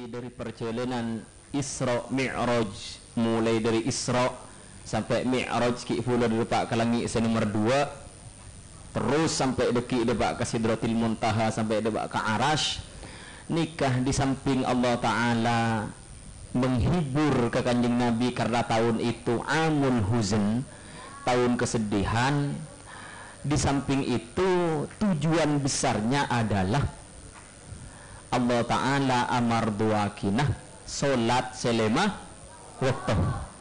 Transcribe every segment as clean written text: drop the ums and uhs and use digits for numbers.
dari perjalanan Isra Mi'raj, mulai dari Isra sampai Mi'raj ki pula depak ke langit nomor 2, terus sampai deki depak ke Sidratil Muntaha, sampai depak ke Arash. Nikah di samping Allah Ta'ala menghibur ke Kanjeng Nabi karena tahun itu amul huzn, tahun kesedihan. Di samping itu tujuan besarnya adalah Allah Ta'ala amar duakinah solat selema waktu.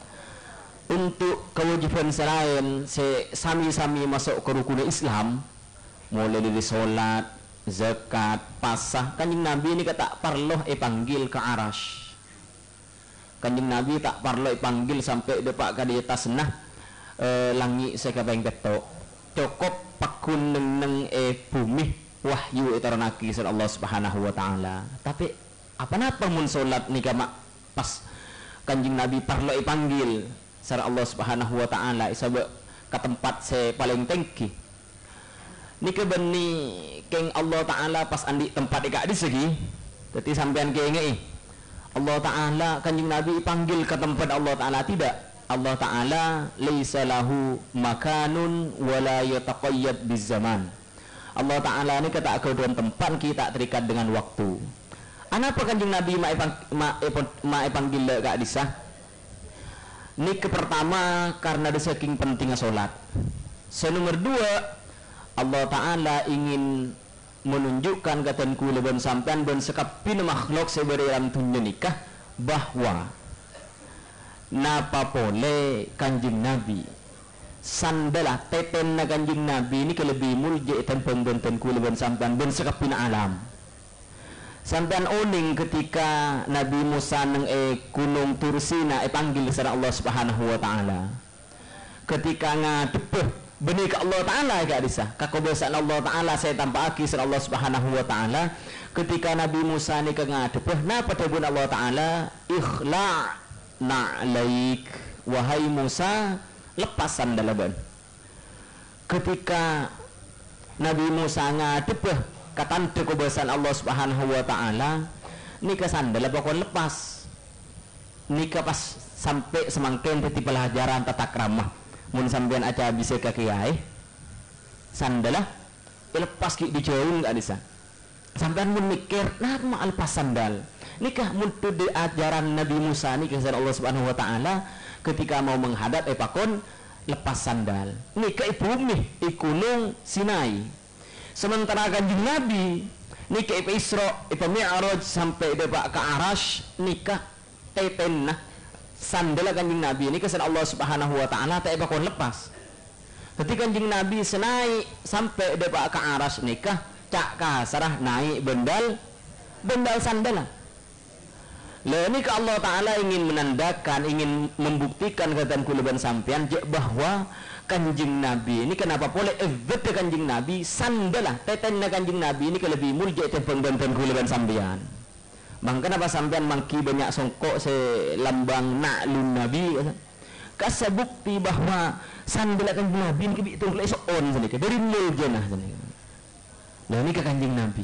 Untuk kewajiban selain sami-sami masuk ke rukun Islam, mulai dari solat, zakat, pasah, Kanjeng Nabi ini tak perlu panggil ke Arash. Kanjeng Nabi tak perlu panggil sampai depak ke di atas langit sekabeng ketok. Cukup pakun neng bumi wahyu itaranaki sur Allah Subhanahu wa taala. Tapi apa mun salat nika mak pas Kanjeng Nabi perlu panggil sur Allah Subhanahu wa taala isaba ke tempat paling tinggi. Nika beni keng Allah Ta'ala pas andi tempat ikak di segi jadi sampean kenge Allah Ta'ala Kanjeng Nabi panggil ke tempat Allah Ta'ala, tidak. Allah Ta'ala laisa lahu makanun wala yataqayyad bizaman. Allah Ta'ala ini kata kedudukan tempat kita terikat dengan waktu. Anapa Kanjeng Nabi ma panggil kak disah ini ke pertama karena ada saking pentingnya sholat. Nomor 2, Allah Ta'ala ingin menunjukkan kataku leban sampean dan sekapin makhluk seberiram dunia nikah bahwa napa boleh Kanjeng Nabi sandalah teten na Kanjeng Nabi ini kelebih mulja dan pembentenku leban sampean dan sekapin alam. Sampean oning ketika Nabi Musa neng gunung Tursina panggil sareng Allah Subhanahu wa taala. Ketika ngadepeh benih ke Allah Ta'ala gak disah kakobesan Allah Ta'ala saya tanpa aki sur Allah Subhanahu wa ta'ala. Ketika Nabi Musa ni kengadepeh napa debun Allah Ta'ala ikhla' na'laik wahai Musa lepas sandalaban. Ketika Nabi Musa ngadepeh katante kobesan Allah Subhanahu wa ta'ala nika sandal pokok lepas nika pas sampai semangken titi pelajaran tata krama mun sampean aja bisa ke kiai sandalah lepas ki dijauhin gak bisa sampean mun mikir nah ma lepas sandal nikah mutu di ajaran Nabi Musa ni kisah Allah Subhanahu wa taala ketika mau menghadap pakon lepas sandal nikah bumi gunung Sinai. Sementara Kanjeng Nabi nikah Isra Mi'raj sampai depak ke Arash nikah tetenah sandal Kanjeng Nabi ini kesan Allah Subhanahu wa taala tak bakon lepas. Ketika Kanjeng Nabi senai sampai depak ke Arash nikah cak kasarah naik bendal sandal. Lah ini ke Allah Ta'ala ingin menandakan, ingin membuktikan katan kuleban sampean bahwa Kanjeng Nabi ini kenapa boleh event Kanjeng Nabi sandalah teten Kanjeng Nabi ini kelebih mulja tepeng dan kuleban sampean. Bang kenapa sampean mangki banyak songkok lambang na'lun Nabi kasa bukti bahwa sandal Kanjeng Nabi ini kebi tunggu esok on sedikit dari nol jenah sedikit. Nah ini ke Kanjeng Nabi.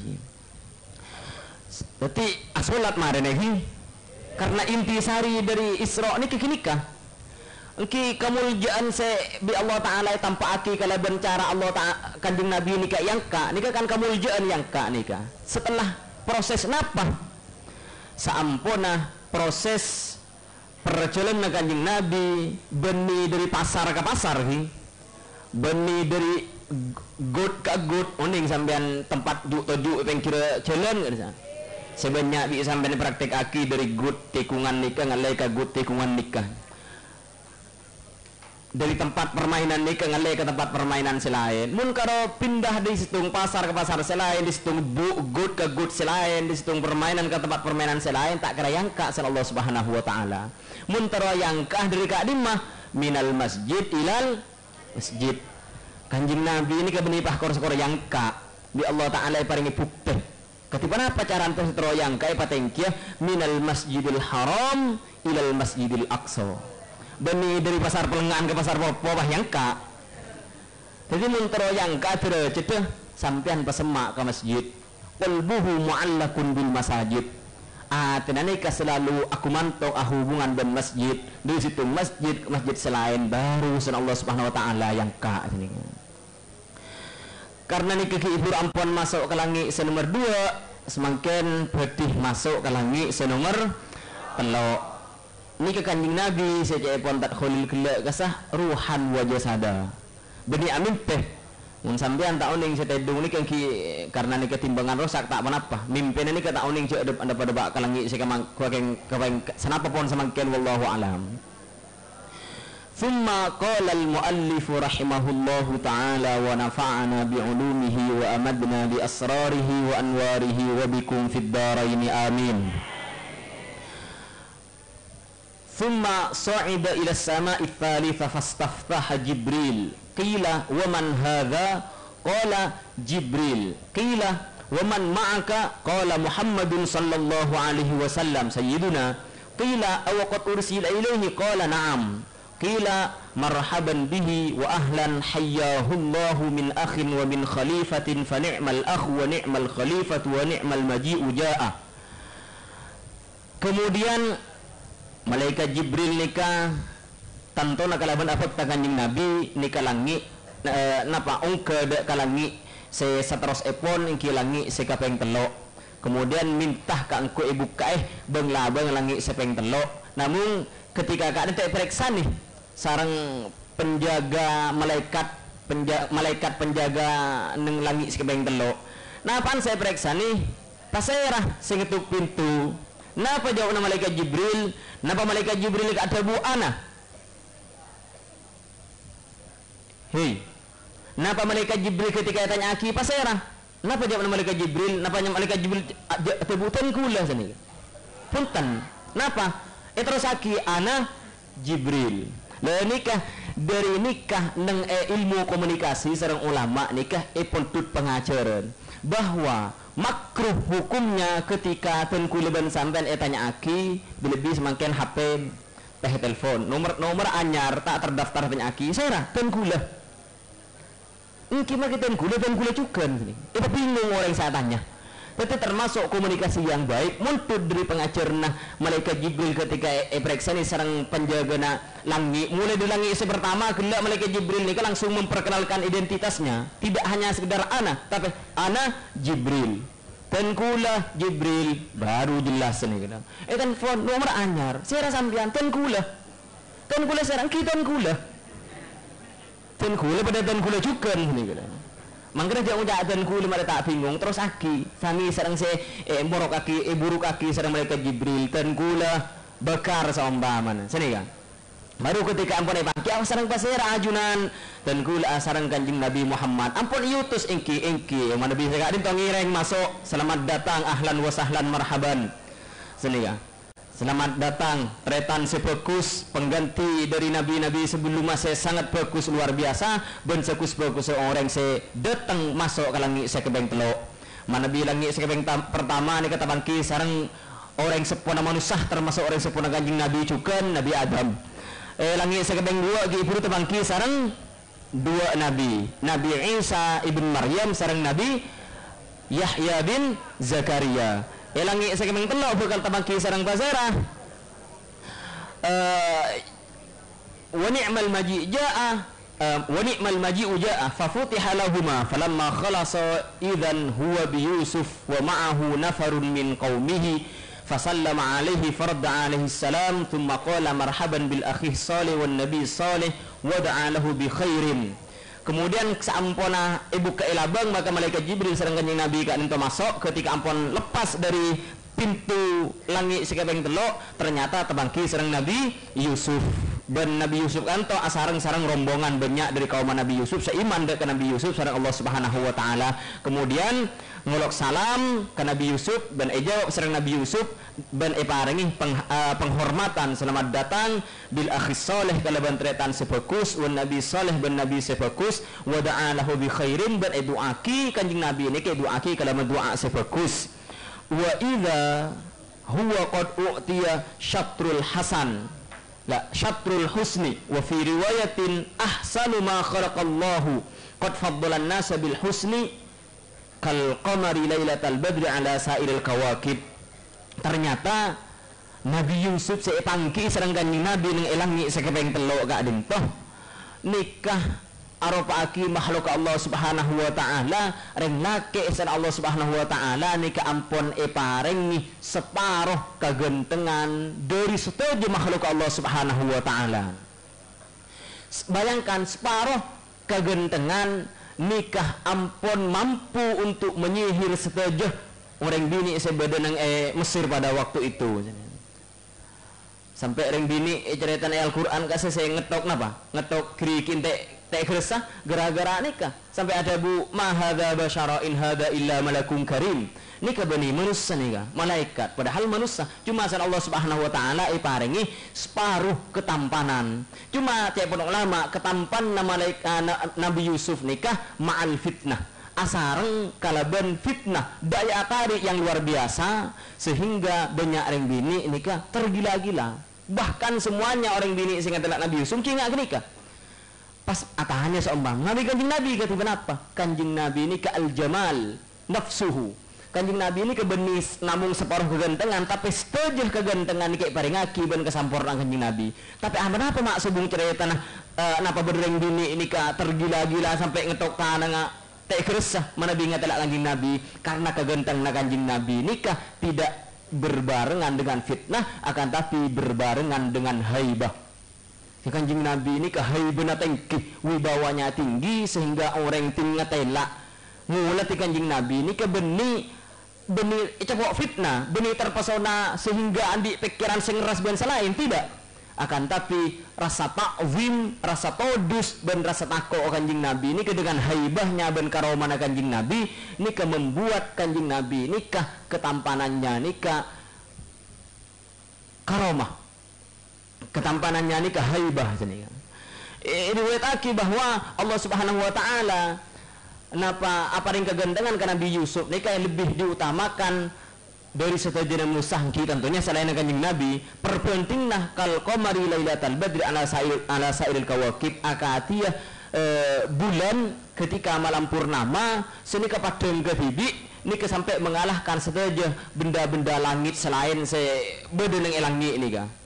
Berarti asolat maren ini karena intisari dari Isra ini kekinikah. Engki kemuliaan bi Allah Ta'ala tanpa aki kalau bencara Allah Ta'ala Kanjeng Nabi nikah yangka nikah kan kemuliaan yangka nikah setelah proses napa saampuna proses perjalanan Kanjeng Nabi benih dari pasar ke pasar benih dari got ke got oning sampean tempat tuju yang kira jalan sebanyak bisa sampean praktek aki dari got tikungan nikah ngalai ke got tikungan nikah dari tempat permainan nikah ngalai ke tempat permainan selain mun karo pindah di situng pasar ke pasar selain di situng gut ke gut selain di situng permainan ke tempat permainan selain tak kira yangka sel Allah Subhanahu wa taala mun taro yangka dari kak dimah minal masjid ilal masjid. Kanjeng Nabi ini kebenipah kor-kor yangka di Allah Ta'ala paringi bukti ketipan apa cara antus taro yangka patengkia minal masjidil haram ilal masjidil aqsa benih dari pasar pelengahan ke pasar popah yangka. Jadi muntero yangka cedeh sampean pesemak ke masjid qalbuhu mu'allakun bil masajid tenane ka selalu aku mantong hubungan dan masjid di situ masjid selain baru Allah Subhanahu wa taala yang ka ini. Karena ni kaki ibu ampun masuk ke langit senomor 2 semakin pedih masuk ke langit senomor 3 ni ke kanjing Nabi saya pun tak khulil kelak kasah ruhan wajah sada beni amin teh mun sampean tak uning saya tedung ni kan karena ni ketimbangan rosak tak apa mimpi ni kata uning cek ada pada bak ke langit saya kemang senapa pun semakin wallahu alam. ثم قال المؤلف رحمه الله تعالى ونفعنا بعلومه وأمدنا بأسراره وأنواره وبكم في الدارين آمين. ثم صعد إلى السماء الثالثة فاستفتح جبريل قيل ومن هذا قال جبريل قيل ومن معك قال محمد صلى الله عليه وسلم سيدنا قيل أو قد أرسل إليه قال نعم qila marhaban bihi wa ahlan hayyahullahu min akhin wa min khalifatin fa ni'mal akh wa ni'mal khalifatu wa ni'mal maji'u ja'a. Kemudian malaikat Jibril nikah tanto nakalaban apat kanjing Nabi nikah langi napa ungke dek kalangi se satros epon ingki langi se kapeng telok. Kemudian mintah ka engko ibu kaeh beng labang langi sepeng telok. Namun ketika kak nanti periksa nih sarang penjaga malaikat penjaga neng langit sekebeng telok. Napaan saya periksa nih pasirah sing ngetuk pintu. Napa jawab nama malaikat Jibril? Napa malaikat Jibril ada bu ana? Hei, napa malaikat Jibril ketika tanya aki pasirah? Napa jawab nama malaikat Jibril? Napa malaikat Jibril ada butan kula sini? Punten. Napa? Terus aki ana Jibril. Lah nikah dari nikah neng ilmu komunikasi sareng ulama nikah pontut pengajaran bahwa makruh hukumnya ketika tengkuleban sampean tanya aki lebih semakin HP teh telepon nomor anyar tak terdaftar tanya aki saya tengkula engki mah kita tengkula juga sini itu bingung orang saya tanya. Itu termasuk komunikasi yang baik muncul dari pengajarna malaikat Jibril ketika periksa ni sareng penjaga langit mulai di langit pertama gelak malaikat Jibril ni langsung memperkenalkan identitasnya tidak hanya sekedar ana tapi ana Jibril tenkula Jibril baru jelas ni kita telepon nomor anyar saya sampean tenkula sareng kita tenkula pada tenkula juga ni kita. Mangkana dia ucap dan kuli mereka tak bingung terus aki sami sareng se borok kaki buruk kaki sareng malaikat Jibril dan kula bekar saumpaman sini kan baru ketika ampun pagi sareng pasir ajunan dan kula sareng kanjeng Nabi Muhammad ampun yutus engki mana bisa kadin tong ngireng masuk selamat datang ahlan wa sahlan marhaban sini kan selamat datang tretan sebagus pengganti dari nabi-nabi sebelum saya sangat bagus luar biasa ben sekus bagus orang saya datang masuk ke langit sekebeng telok mana bi langit sekebeng pertama ni kata bangki sareng orang sepuna manusia termasuk orang sepuna kanjeng Nabi juga Nabi Adam langit sekebeng 2 ibu tebangki sareng 2 nabi Isa ibn Maryam sareng Nabi Yahya bin Zakaria langit sekebeng telok bakal tabangki sareng basarah wa ni'mal maji' ja'a wa ni'mal maji'u ja'a fa futiha lahumā falamma khalasa idzan huwa bi Yusuf wa ma'ahu nafarun min qaumihi fasallama alaihi farda alaihi salam thumma qala marhaban bil akhi salih wan nabi salih wa da'a lahu bi khairin. Kemudian saampona ibu keilabang maka malaikat Jibril sareng kanjeng Nabi ka ento masuk ketika ampun lepas dari pintu langit sekebeng telok ternyata tebangki sareng Nabi Yusuf dan Nabi Yusuf kanto sareng rombongan banyak dari kaum Nabi Yusuf seiman ke Nabi Yusuf sareng Allah Subhanahu wa taala. Kemudian ngolok salam ke Nabi Yusuf dan jawab sareng Nabi Yusuf dan paringi penghormatan selamat datang bil akhis saleh kalaban tretan sebagus wan nabi saleh ben nabi sebagus wa da'a lahu bi khairin dan doaki kanjeng Nabi ini ke doaki kalaban doa sebagus wa idza huwa qad u'tiya syatrul hasan la syatrul husni wa fi riwayatin ahsanu ma khalaqallahu qad faddala an-nasa bil husni kal qamari lailatal badri ala sa'iril kawakib. ternyata Nabi Yusuf saya pangki serang kanjing Nabi nang elangi sekepeng telok kak dintoh nikah aropaki makhluk Allah subhanahu wa ta'ala reng lake san Allah subhanahu wa ta'ala nikah ampun parengi separuh kegentengan dari setuju makhluk Allah subhanahu wa ta'ala. Bayangkan separuh kegentengan nikah ampun mampu untuk menyihir setuju orang bini sebadan Mesir pada waktu itu. Sampai orang bini cerita Al-Quran kasih saya ngetok napa? Ngetok krikin teh keresah gara-gara nikah. Sampai ada bu ma hadza basyara in hadza illa malakun karim. Nikah bani manusia nikah, malaikat. Padahal manusia cuma san Allah Subhanahu wa taala paringi separuh ketampanan. Cuma tiap ulama ketampan malaikat Nabi Yusuf nikah ma'al fitnah. Asareng kalaban fitnah daya tarik yang luar biasa sehingga banyak orang bini nikah tergila-gila. Bahkan semuanya orang bini sehingga telak Nabi Yusuf kira nikah. Pas atahannya seumpam Nabi kanjeng Nabi kata kenapa? Kanjeng Nabi ini ke al-jamal nafsuhu. Kanjeng Nabi ini kebenis namun separuh kegantengan tapi setuju kegantengan kayak paringaki ben kesampurna kanjeng Nabi. Tapi apa mak subung cerita napa bereng bini ini ke tergila-gila sampai ngetok tanah tak keresah mana bingat telak kanjeng Nabi karena kegantengan kanjeng Nabi nikah tidak berbarengan dengan fitnah akan tapi berbarengan dengan haibah. Kanjeng Nabi ini kehaibana tinggi, wibawanya tinggi sehingga orang tinggal telak ngulat kanjeng Nabi ini ke benih cakok fitnah, benih terpesona sehingga andi pikiran sing ras ben selain tidak. Akan tapi rasa ta'zim, rasa todus dan rasa takut kanjeng Nabi ini dengan haibahnya ben karomana kanjeng Nabi ini ke membuat kanjeng Nabi nikah ketampanannya nikah karomah. Ketampanannya nikah haibah ini. Diriwayatkan bahwa Allah Subhanahu wa taala apa yang kegantengan ke Nabi Yusuf nikah yang lebih diutamakan dari setajana musangki tentunya selain kanjeng Nabi perpentinglah kal qamari lailatal badri ala sairil kawakib akatiyah bulan ketika malam purnama senika padang kebibi nika sampai mengalahkan saja benda-benda langit selain sebedeneng elangi ini ka.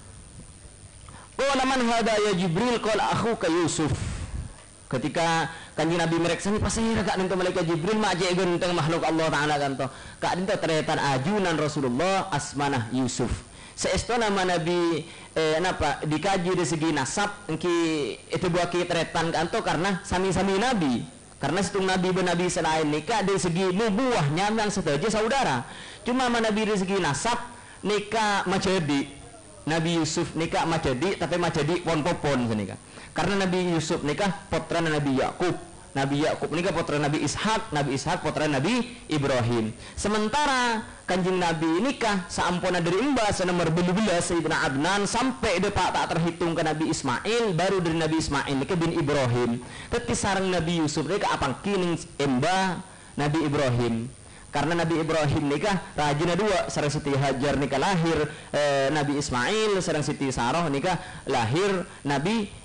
Qala man hada ya Jibril qala akhuka Yusuf. Ketika kanjeng Nabi mereksa ni pasir kak dinto malaikat Jibril mak je genteng makhluk Allah taala kanto kak dinto teretan ajunan Rasulullah asmanah Yusuf seesto nama Nabi napa dikaji dari segi nasab engki itu buat kita teretan kanto karena sami-sami Nabi karena setung Nabi ben Nabi selain nikah dari segi nubuahnya yang setuju saudara cuma Nabi dari segi nasab nikah majadi Nabi Yusuf nikah majadi tapi majadi pon-popon senika. Karena Nabi Yusuf nikah putra Nabi Yakub nikah putra Nabi Ishak putra Nabi Ibrahim. Sementara kanjeng Nabi nikah saampuna dari imbas nomor belas Sayyidina Adnan sampai depak tak terhitung ke Nabi Ismail baru dari Nabi Ismail nikah bin Ibrahim. Tapi sarang Nabi Yusuf nikah apang kining emba Nabi Ibrahim. Karena Nabi Ibrahim nikah rajina dua sareng Siti Hajar nikah lahir Nabi Ismail sareng Siti Sarah nikah lahir Nabi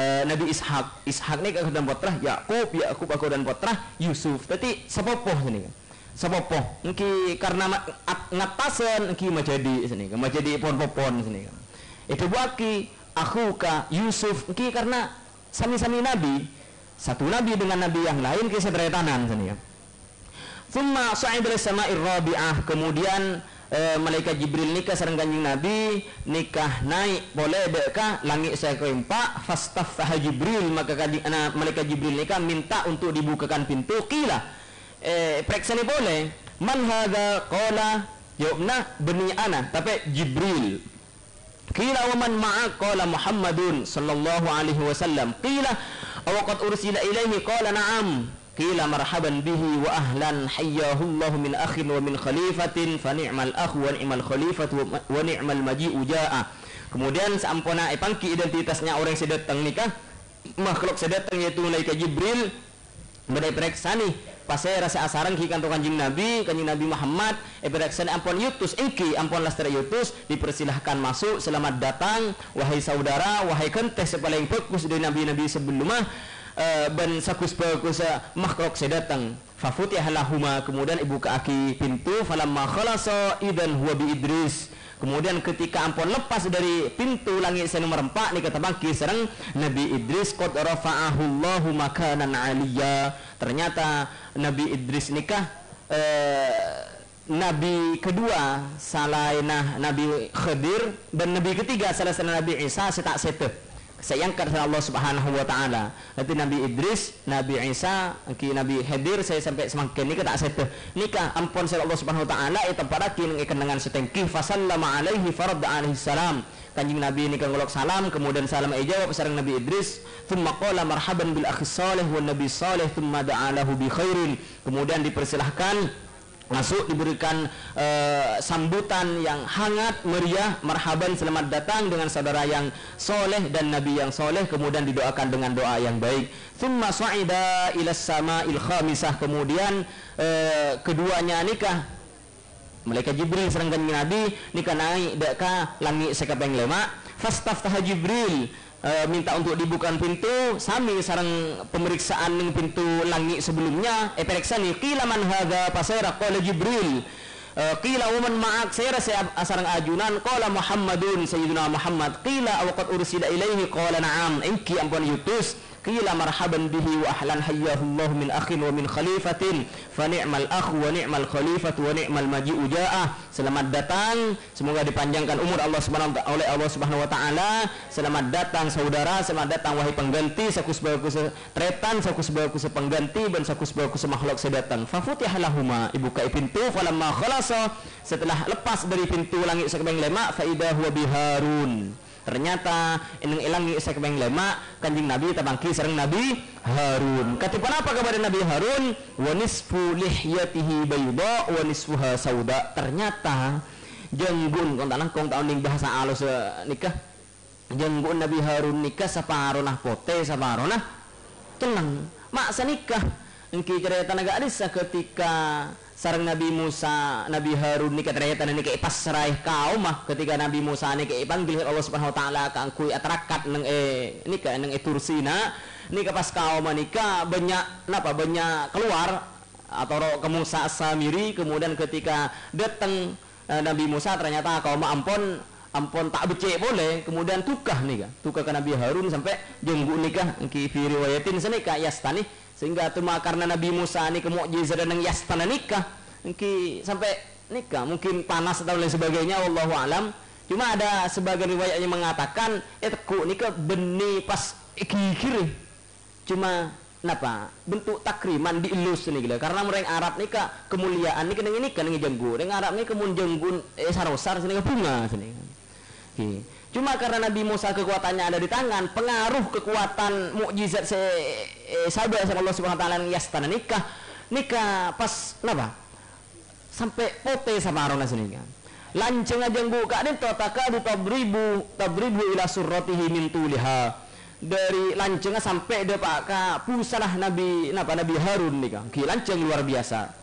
Ishak ni aku dan putra Yakub aku dan putra Yusuf. Tapi sepopoh sini sepopoh mungkin karena ngatasan mungkin majadi sini majadi pon-popon sini itu buaki aku ka Yusuf mungkin karena sami-sami Nabi satu Nabi dengan Nabi yang lain kisah teretanan sini. Thumma sa'idul sama'ir rabi'ah kemudian malaikat Jibril nikah sareng kanjeng Nabi nikah naik boleh deka langit saya keempat fastafah Jibril maka malaikat Jibril nikah minta untuk dibukakan pintu kila periksa ni boleh man hadza qala yumna bani ana tapi Jibril kila wa man ma'a qala Muhammadun sallallahu alaihi wasallam kila aw qad ursila ilaihi qala na'am qila marhaban bihi wa ahlan hayyahullahu min akhin wa min khalifatin fa ni'mal akhu wa ni'mal khalifatu wa ni'mal maji'u ja'a. Kemudian sampuna pangki identitasnya orang sedatang nikah makhluk sedatang yaitu malaikat Jibril badai periksa nih pas saya rasa asaran ki kanto kanjeng Nabi Muhammad periksa ampun yutus engki ampun lastara yutus dipersilahkan masuk selamat datang wahai saudara wahai kenteh sepaling fokus dari nabi-nabi sebelumnya ban sakus-bakus makhluk saya datang. Fafutiha lahuma, kemudian ibu aki pintu. Falamma khalasa idan huwa bi Idris. Kemudian ketika ampun lepas dari pintu langit nomor 4 ni kata bangki serang Nabi Idris qad rafa'ahu Allahu makanan aliyya. Ternyata Nabi Idris nikah Nabi kedua salainah Nabi Khidir dan Nabi ketiga salah Nabi Isa setak sete. Saya angkat sama Allah Subhanahu wa taala. Nanti Nabi Idris, Nabi Isa, Nabi Khidir saya sampai semakin nikah tak sete. Nikah ampun sama Allah Subhanahu wa taala itu pada kin kenangan setengki fasallama alaihi farad alaihi salam. Kanjeng Nabi nikah ngolok salam, kemudian salam jawab sareng Nabi Idris, thumma qala marhaban bil akhi salih wan nabi salih thumma da'alahu bi khairin. Kemudian dipersilahkan masuk, diberikan sambutan yang hangat meriah, marhaban selamat datang dengan saudara yang soleh dan nabi yang soleh, kemudian didoakan dengan doa yang baik. Thumma sa'ida ila sama'il khamisah, kemudian keduanya nikah malaikat Jibril serang kanjeng Nabi nikah naik deka langit sekapeng lema. Fastaftaha Jibril, minta untuk dibukakan pintu sami sarang pemeriksaan ning pintu langit sebelumnya periksa ni qila man hadza pasira qala Jibril qila wa man ma'ak sayra sarang ajunan qala Muhammadun sayyiduna Muhammad qila wa qad ursila ilaihi qala na'am inki ampun yutus qila marhaban bihi wa ahlan hayyahu Allah min akhin wa min khalifatin fa ni'mal akh wa ni'mal khalifatu wa ni'mal maji'u ja'ah. Selamat datang, semoga dipanjangkan umur Allah Subhanahu oleh Allah Subhanahu wa taala. Selamat datang saudara, selamat datang wahai pengganti sakus bagus tretan sakus bagus pengganti dan sakus bagus makhluk sedatang. Fa futiha lahuma, ibu ka pintu falamma khalasa, setelah lepas dari pintu langit sekebeng lema fa idza huwa biharun. Ternyata inang ilangi sekebeng lema kanjing Nabi tabangki sareng Nabi Harun. Katipan apa kepada Nabi Harun? Wa nisfu lihyatihi bayda wa nisfuha sauda. Ternyata jenggun kong tahun ning bahasa alus nikah. Jenggun Nabi Harun nikah saparonah pote saparonah tenang. Maksa nikah engki cerita naga adisa ketika sareng Nabi Musa, Nabi Harun nikah ternyata nikah pasrah kaum mah ketika Nabi Musa nikah panggil Allah Subhanahu wa taala ka angkui atrakat nang nikah nang tursina nikah pas kaum nikah banyak napa banyak keluar atau ke Musa Samiri. Kemudian ketika datang Nabi Musa ternyata kaum ampun tak becek boleh, kemudian tukah nikah ke Nabi Harun sampai jenggu nikah engki fi riwayatin senika yastani, sehingga cuma karena Nabi Musa ini mukjizat dan yastana nikah engki sampai nikah mungkin panas atau lain sebagainya wallahu alam. Cuma ada sebagian riwayat yang mengatakan teku nikah benih pas kiri cuma napa bentuk takriman dielus nih gila, karena mereka Arab nikah kemuliaan nikah dengan nikah dengan jenggu dengan Arab nih kemun jenggun sarosar sini bunga sini. Cuma karena Nabi Musa kekuatannya ada di tangan, pengaruh kekuatan mukjizat sahabat sama Allah Subhanahu wa taala yastana nikah pas napa sampai pote sama arona sini kan. Lanceng aja buka den totaka du tabribu ila surratihi min tuliha. Dari lancengnya sampai depak ka pusalah Nabi Harun nikah. Ki lanceng luar biasa.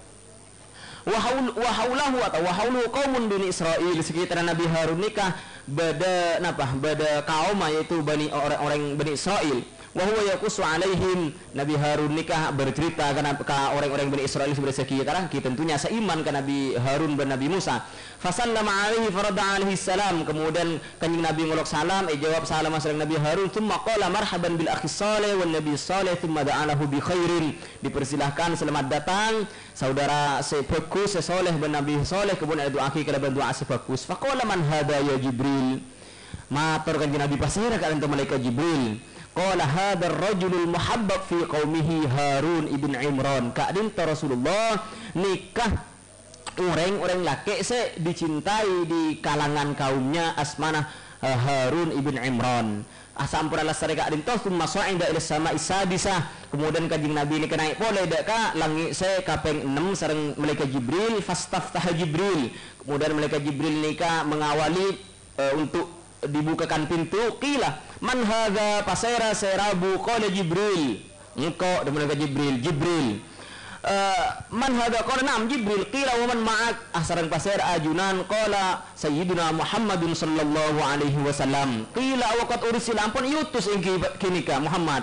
Wahaulahu atau wahaulahu qaumun bani Israil, sekitar Nabi Harun nikah bada kaum yaitu orang-orang Bani Israil. Wa huwa yaqussu alaihim, Nabi Harun nikah bercerita ke orang-orang Bani Israil sebagai sekitar tentunya seiman ke Nabi Harun dan Nabi Musa. Fasallama alaihi farada alaihi salam, kemudian kanjeng Nabi ngolok salam jawab salam sareng Nabi Harun. Tsumma qala marhaban bil akhi salih wan nabi salih tsumma da'alahu bi khairin, dipersilahkan selamat datang saudara sebagus sesoleh dan Nabi soleh, kemudian doa kepada doa sebagus. Faqala man hada ya Jibril, matur kanjeng Nabi pasira ka anta malaikat Jibril. Qala hadzal rajulul muhabbab fi qaumihi Harun ibn Imran. Kadinta Rasulullah nikah orang laki se dicintai di kalangan kaumnya asmana Harun ibn Imran. Asampurna sareka adinta summa sa'ida ila sama'i sadisah. Kemudian kanjeng Nabi ini naik boleh dak ka langit se kapeng 6 sareng malaikat Jibril. Fastaftaha Jibril. Kemudian malaikat Jibril nikah mengawali untuk dibukakan pintu. Qila man hadza pasera serabu qala Jibril. Engkau dengan Jibril man hadza qala na'am Jibril. Qila wa man ma'ak sareng pasera ajunan qala sayyiduna Muhammadun sallallahu alaihi wasallam. Qila wa qad ursila ampun yutus ingki kinika Muhammad.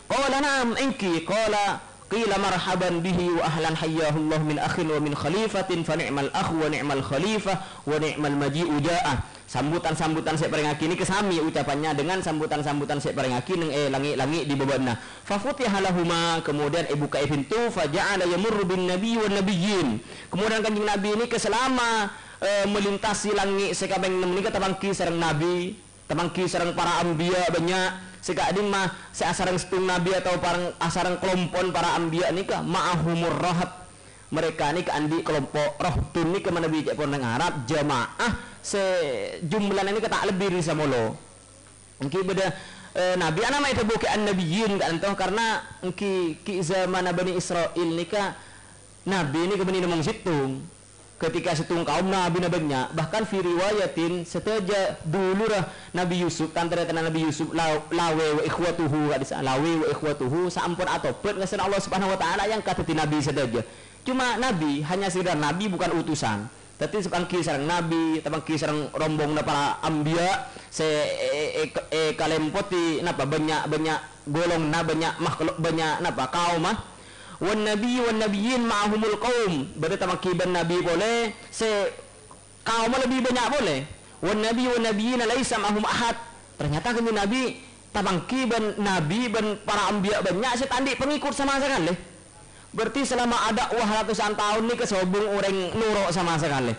Qala na'am inki. Qala qila marhaban bihi wa ahlan hayyahullah min akhin wa min khalifatin fa ni'mal akh wa ni'mal khalifah wa ni'mal maji'u ja'ah. Sambutan-sambutan saya peringaki ini kesami ucapannya dengan sambutan-sambutan saya peringaki neng langi-langi di bebanna. Fa futiha lahuma, kemudian buka pintu, fa ja'ala yamurru bin nabi wan nabiyyin. Kemudian kanjeng Nabi ini keselama melintasi langi sekabeng menika tabangki sareng nabi, tabangki sareng para anbiya banyak. Sekading mah seasareng setung nabi atau parang asareng kelompon para anbiya nika ma'ahumur rahat. Mereka ni andi kelompok rohtun ni ke mana nabi pun Arab jamaah sejumlah ini kata lebih dari samolo. Engki beda nabi ana mai tabuki an-nabiyyin kan toh karena engki ki zaman Bani Israil nika nabi ini ke bani nemong situng. Ketika situng kaum nabi banyak, bahkan fi riwayatin seteja dulu lah Nabi Yusuf antara Nabi Yusuf lawe wa ikhwatuhu lawe wa ikhwatuhu saampun atopet ngasih Allah Subhanahu wa taala yang kata nabi seteja. Cuma nabi hanya sekedar nabi bukan utusan. Tapi sepangki sarang nabi, tapangki sarang rombong na para ambia, kalempoti napa banyak golong na banyak makhluk banyak napa kaum mah. Wan nabiyyin ma'ahumul qaum. Berarti tapangki ban nabi boleh, kaum lebih banyak boleh. Wan nabiyyin laisa ma'ahum ahad. Ternyata kami nabi tapangki ban nabi ban para ambia banyak tandi pengikut sama sekali. Berarti selama ada ratusan tahun ni kesobong orang nuruk sama sekali.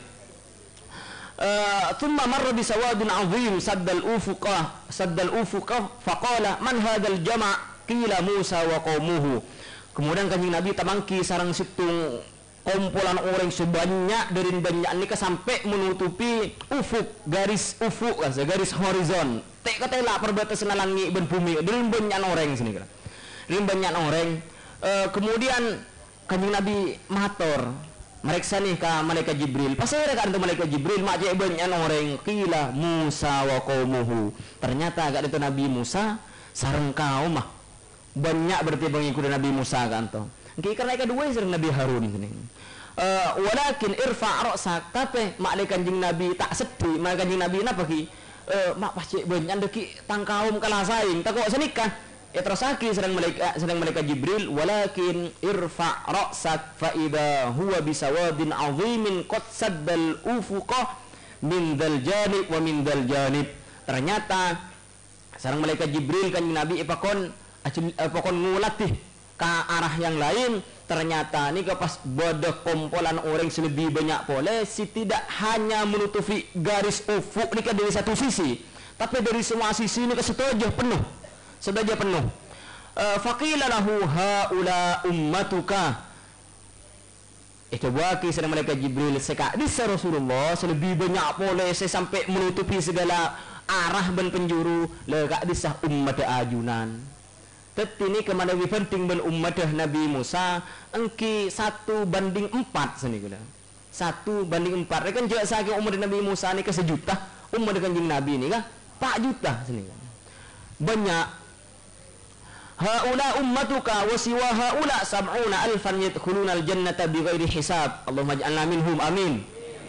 Thumma marra bi sawadin azim saddal ufuqah faqala man hadzal jama' qila Musa wa qaumuhu. Kemudian kanjeng Nabi tamangki sareng situng kumpulan orang sebanyak dari banyak ni sampai menutupi ufuk garis horizon. Tek katela perbatasan langit dan bumi dari banyak orang sini kan. Dari banyak orang. Kemudian kanjeng Nabi matur mereka nih ke malaikat Jibril pasal kan itu malaikat Jibril macam banyak orang qila Musa wa qaumuhu. Ternyata agak itu Nabi Musa sareng kaum mah banyak berarti pengikut Nabi Musa kan toh. Karena kedua sareng Nabi Harun sini. Walakin irfa' ra'sak tapi malaikat kanjeng Nabi tak sedih malaikat kanjeng Nabi napa ki mak pasti banyak deki tang kaum kalah saing tak kok senikah. Terusaki sedang malaikat Jibril walakin irfa' ra'sak fa idza huwa bisawadin 'azimin qad saddal ufuqah min dal janib wa min dal janib. Ternyata sareng malaikat Jibril kan Nabi ipakon ngulatih ke arah yang lain. Ternyata ni pas bodoh kumpulan orang selebih banyak boleh si tidak hanya menutupi garis ufuk ni dari satu sisi tapi dari semua sisi ni kesetujuh penuh. Sedaja penuh. Faqila lahu haula ummatuka. Itu buaki sedang malaikat Jibril sekadis Rasulullah selebih banyak boleh sampai menutupi segala arah dan penjuru lekak disah umat ajunan. Tetapi ini kemana lebih penting ben umat Nabi Musa engki 1:4 sini kena. 1:4. Kan juga saking umat Nabi Musa ni ke sejuta, umat kanjeng Nabi ni kah 4 juta sini. Banyak. Haula ummatuka wa siwa haula 70,000 yadkhuluna al-jannata bighairi hisab. Allahumma ij'alna minhum amin.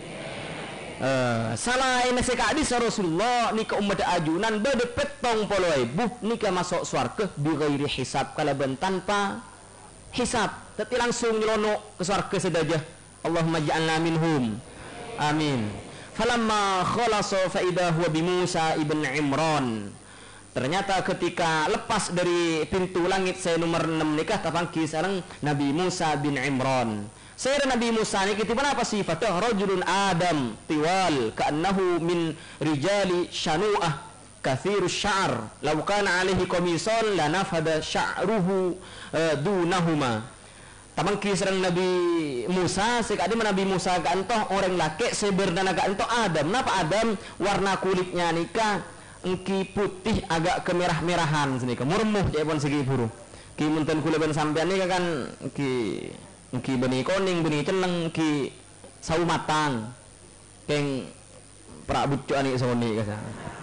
Selain sekadis Rasulullah ni ke umat ajunan bede petong puluh ibu ni ke masuk swarga bighairi hisab kalaban tanpa hisab. Tapi langsung nyelonok ke swarga sedaja. Allahumma ij'alna minhum amin. Falamma khalasa fa idza huwa bi Musa ibn Imran. Ternyata ketika lepas dari pintu langit saya nomor 6 nikah tapangki sareng Nabi Musa bin Imran. Saya Nabi Musa ni kita apa sifatnya rajulun adam tiwal ka'annahu min rijali shanu'ah kathirus sya'r law kana alaihi qamisun lanafada sya'ruhu dunahuma. Tapangki sareng Nabi Musa sekali Nabi Musa kantoh orang laki sebernana kantoh Adam. Napa Adam warna kulitnya nikah engki putih agak kemerah-merahan sini ke murmuh jadi pun segi buru ki munten kula ben sampean ni kan engki benih koning benih ceneng ki sawu matang keng prabucu ani soni kasa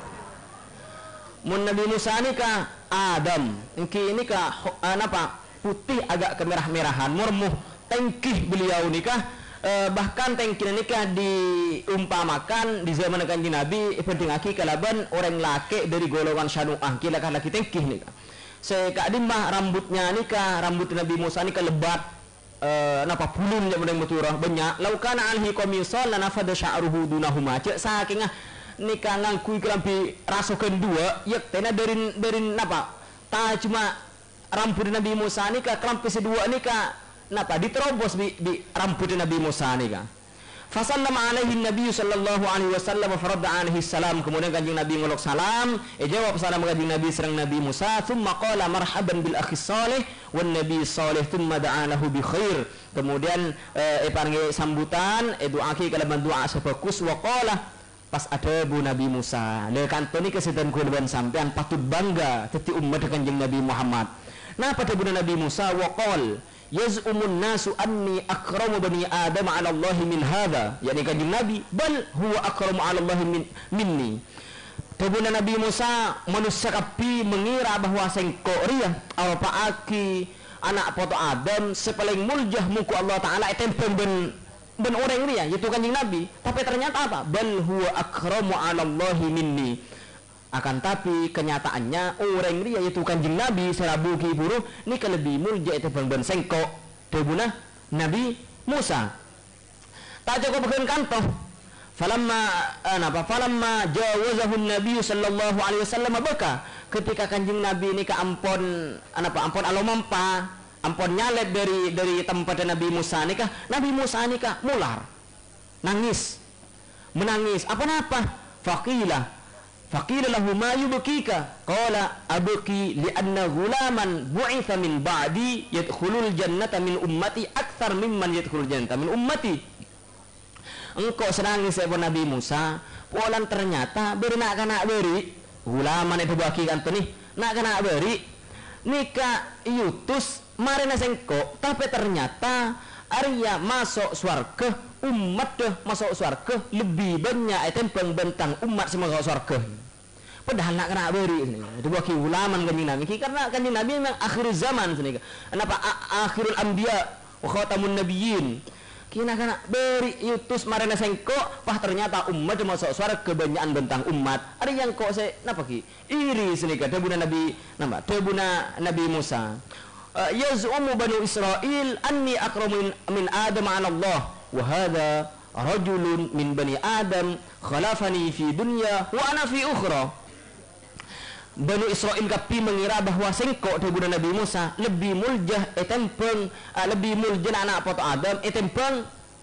mun Nabi Musa ni ka Adam engki ini ka napa putih agak kemerah-merahan murmuh tengkih beliau nikah. Bahkan tengkin nikah diumpamakan di zaman kanjeng Nabi penting aki kalaban orang laki dari golongan syanu'ah kila laki tengkih nikah Kak dimbah rambutnya nikah, rambut Nabi Musa nikah lebat, napa pulun je modeng beturah banyak. Laukana alhi qamisal lana fada sya'ruhu dunahuma. Cek saking nikah ngangkui kelampi rasokeun dua, yak tena dari napa? Ta cuma rambut Nabi Musa nikah kelampi sedua nikah napa diterobos di rambut Nabi Musa nikah. Fasallama alaihi Nabi sallallahu alaihi wasallam faradda alaihi salam. Kemudian kanjeng Nabi ngolok salam, jawab salam kanjeng Nabi sereng Nabi Musa, thumma qala marhaban bil akhi salih wan nabi salih thumma da'alahu bi khair. Kemudian panggil sambutan, doaki kalaban doa sebagus wa qala pas ada bu Nabi Musa. Le kantoni kesedan kurban sampean patut bangga teti umat kanjeng Nabi Muhammad. Nah pada bu Nabi Musa wa qala yaz'umun nasu anni akramu bani adam ala Allah min hadha, yakni kanjeng Nabi bal huwa akramu ala Allah minni. Tebuna Nabi Musa manusia kapi mengira bahwa sengko ria apa aki anak poto Adam sepaling muljah muku Allah taala etempeng ben orang ria yaitu kanjeng Nabi, tapi ternyata apa bal huwa akramu ala Allah minni. Akan tapi kenyataannya orang dia yaitu kanjeng Nabi serabu ki buruh ni lebih mulja itu bang sengko tebuna Nabi Musa. Tak cukup bagian kantoh. Falamma jawazahu Nabi sallallahu alaihi wasallam baka ketika kanjeng Nabi ini ke ampon alomampa ampon nyalet dari tempat Nabi Musa nikah. Nabi Musa nikah mular nangis menangis apa Faqila lahu ma yubkika qala abki li anna ghulaman bu'itha min ba'di yadkhulul jannata min ummati akthar mimman yadkhulul jannata min ummati. Engkau senangis ya Nabi Musa polan ternyata beri nak kana beri gulaman itu baki kan nih nak kana beri nikah yutus marina sengko tapi ternyata Arya masuk swarga umat deh masuk swarga lebih banyak tempeng bentang umat semua swarga. Padahal nak kena beri ini. Itu bagi ulaman kanjeng Nabi karena kanjeng Nabi memang akhir zaman sini. Kenapa akhirul anbiya wa khatamun nabiyyin. Kina kena beri yutus marana sengko pah ternyata umat masuk swarga kebanyakan bentang umat. Ada yang kok saya napa ki? Iri sini ka debuna Nabi nama debuna Nabi Musa. Yaz'umu banu Israil anni akramu min Adam 'ala Allah wa hadha rajulun min bani Adam khalafani fi dunya wa ana fi ukhra. Banu Israil kapi mengira bahwa sengko debuna Nabi Musa lebih muljah etempeng lebih muljah anak poto Adam etempeng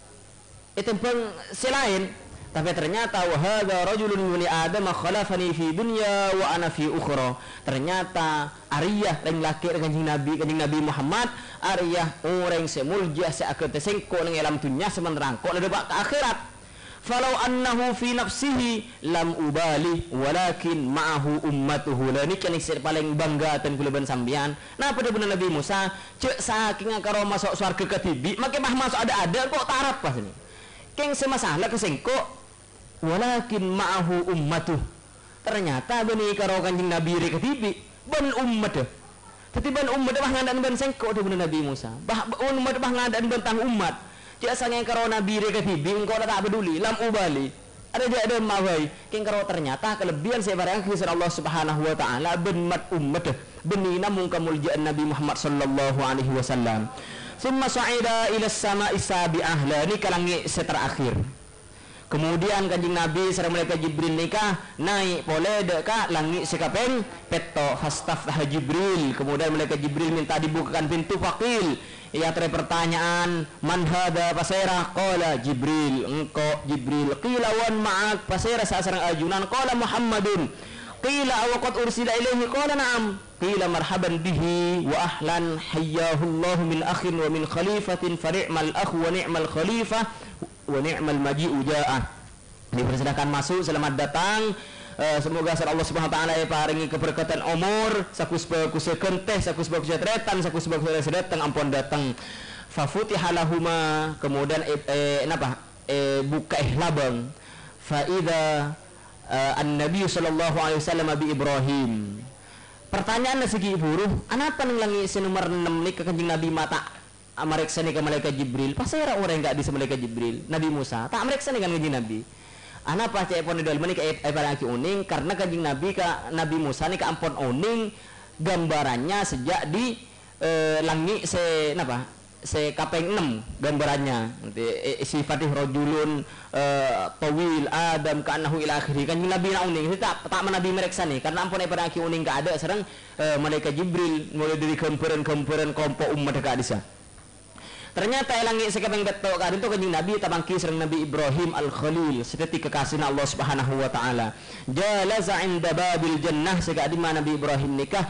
selain tapi ternyata wa hadza rajulun min Adam khalafani fi dunya wa ana fi ukhra. Ternyata ariyah yang laki kanjeng Nabi Muhammad ariyah orang semulja seakeut sengko nang alam dunya sementara kok lebak ke akhirat. Falau annahu fi nafsihi lam ubali walakin ma'ahu ummatuhu. Lah niki nek paling bangga ten kula ben sampean. Nah pada bener Nabi Musa cek saking karo masuk surga ketibi make mah masuk ada kok tarap pas ini. Keng semasalah kesengko walakin ma'ahu ummatuh. Ternyata beni karo kanjeng Nabi re ketibi ben ummat. Tetiban ummat bah ngadan ben sengko de bener Nabi Musa. Bah ummat bah ngadan bentang umat. Jasanya karo Nabi reka tibi engkau tak peduli lam ubali ada dia ada mawai king karo ternyata kelebihan saya barang kisah Allah Subhanahu wa taala benmat ummat benina mung kemuliaan Nabi Muhammad sallallahu alaihi wasallam. Summa sa'ida ila as-sama'i sabi'ah la ni kalangi seterakhir. Kemudian kanjeng Nabi sareng malaikat Jibril nikah naik pole deka langit sekapeng peto fastafah Jibril. Kemudian malaikat Jibril minta dibukakan pintu faqil. Ia teri pertanyaan man hada pasera qala Jibril engkau Jibril qila wan ma'ak pasera sareng ajunan qala Muhammadun qila awaqad ursila ilaihi qala na'am qila marhaban bihi wa ahlan hayyahu Allah min akhin wa min khalifatin fa ni'mal akh wa ni'mal khalifah wa ni'mal maji'u ja'ah. Dipersilakan masuk, selamat datang. Semoga Allah Subhanahu wa taala paringi keberkatan umur, sakusba kusekeun teh, sakusba kusetretan, sakusba kusetretang ampun datang. Fa futiha lahuma kemudian buka labang. Fa idza an-nabiy sallallahu alaihi wasallam bi Ibrahim. Pertanyaan segi buruh, anapa ngelangi nomor 6 ni ke kanjeng Nabi mata amareksa ni ke malaikat Jibril. Pasera orang enggak di malaikat Jibril, Nabi Musa. Tak amareksa ni kan kanjeng Nabi. Ana pa cai pon dol mani ka ay parang ki uning karena kanjeng Nabi ka Nabi Musa ni ka ampon uning gambarannya sejak di langit se kapeng 6 gambarannya nanti sifatih rojulun tawil adam ka'annahu ila akhiri kan nabi na uning tak nabi mereksa nih karena ampun pada aki uning ka ada serang malaikat Jibril mulai dari kemperan kelompok umat dekat disa. Ternyata langit sekapeng betok ka itu kanjing nabi tabangki serang Nabi Ibrahim al-Khalil seperti kekasihna Allah Subhanahu wa taala. Jalaza inda babil jannah sega di mana Nabi Ibrahim nikah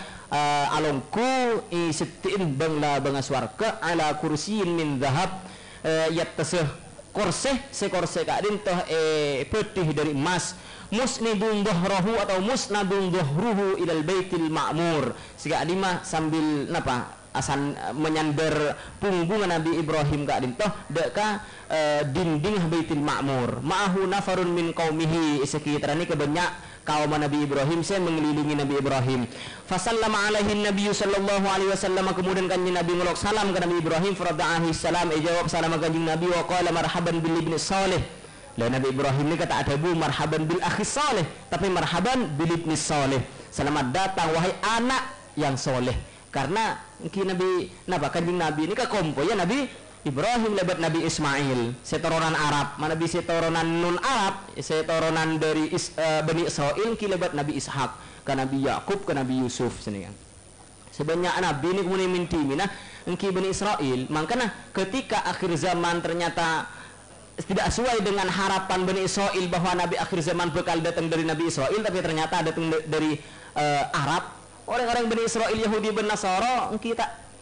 alongku isittin bangla banga swarga ala kursiyin min dhahab yattasih korseh sekorseh ka din toh putih dari emas musnidun dhahrahu atau musnadun dhahruhu ilal baitil ma'mur sega di mah sambil napa asan menyandar punggung Nabi Ibrahim ka din toh deka dinding baitil ma'mur ma'ahu nafarun min qaumihi sekitarani kebanyak kaum Nabi Ibrahim saya mengelilingi Nabi Ibrahim. Fasallama alaihi Nabi sallallahu alaihi wasallam kemudian kanjeng Nabi ngelok salam ke Nabi Ibrahim farada'ahi salam jawab salam kanjeng Nabi wa qala marhaban bil ibni salih. Lah Nabi Ibrahim ini kata ada bu marhaban bil akhi salih tapi marhaban bil ibni salih. Selamat datang wahai anak yang soleh. Karena Nabi kanjeng Nabi ini ka kompo ya Nabi Ibrahim lebat Nabi Ismail setoronan Arab mana bisa setoronan non Arab setoronan dari Bani Israel ki lebat Nabi Ishak ke Nabi Yakub ke Nabi Yusuf sini kan sebanyak Nabi ini kemudian minti mina engki Bani Israel makanya ketika akhir zaman ternyata tidak sesuai dengan harapan Bani Israel bahwa Nabi akhir zaman bakal datang dari Nabi Israel tapi ternyata datang dari Arab orang-orang Bani Israel Yahudi ben Nasara engki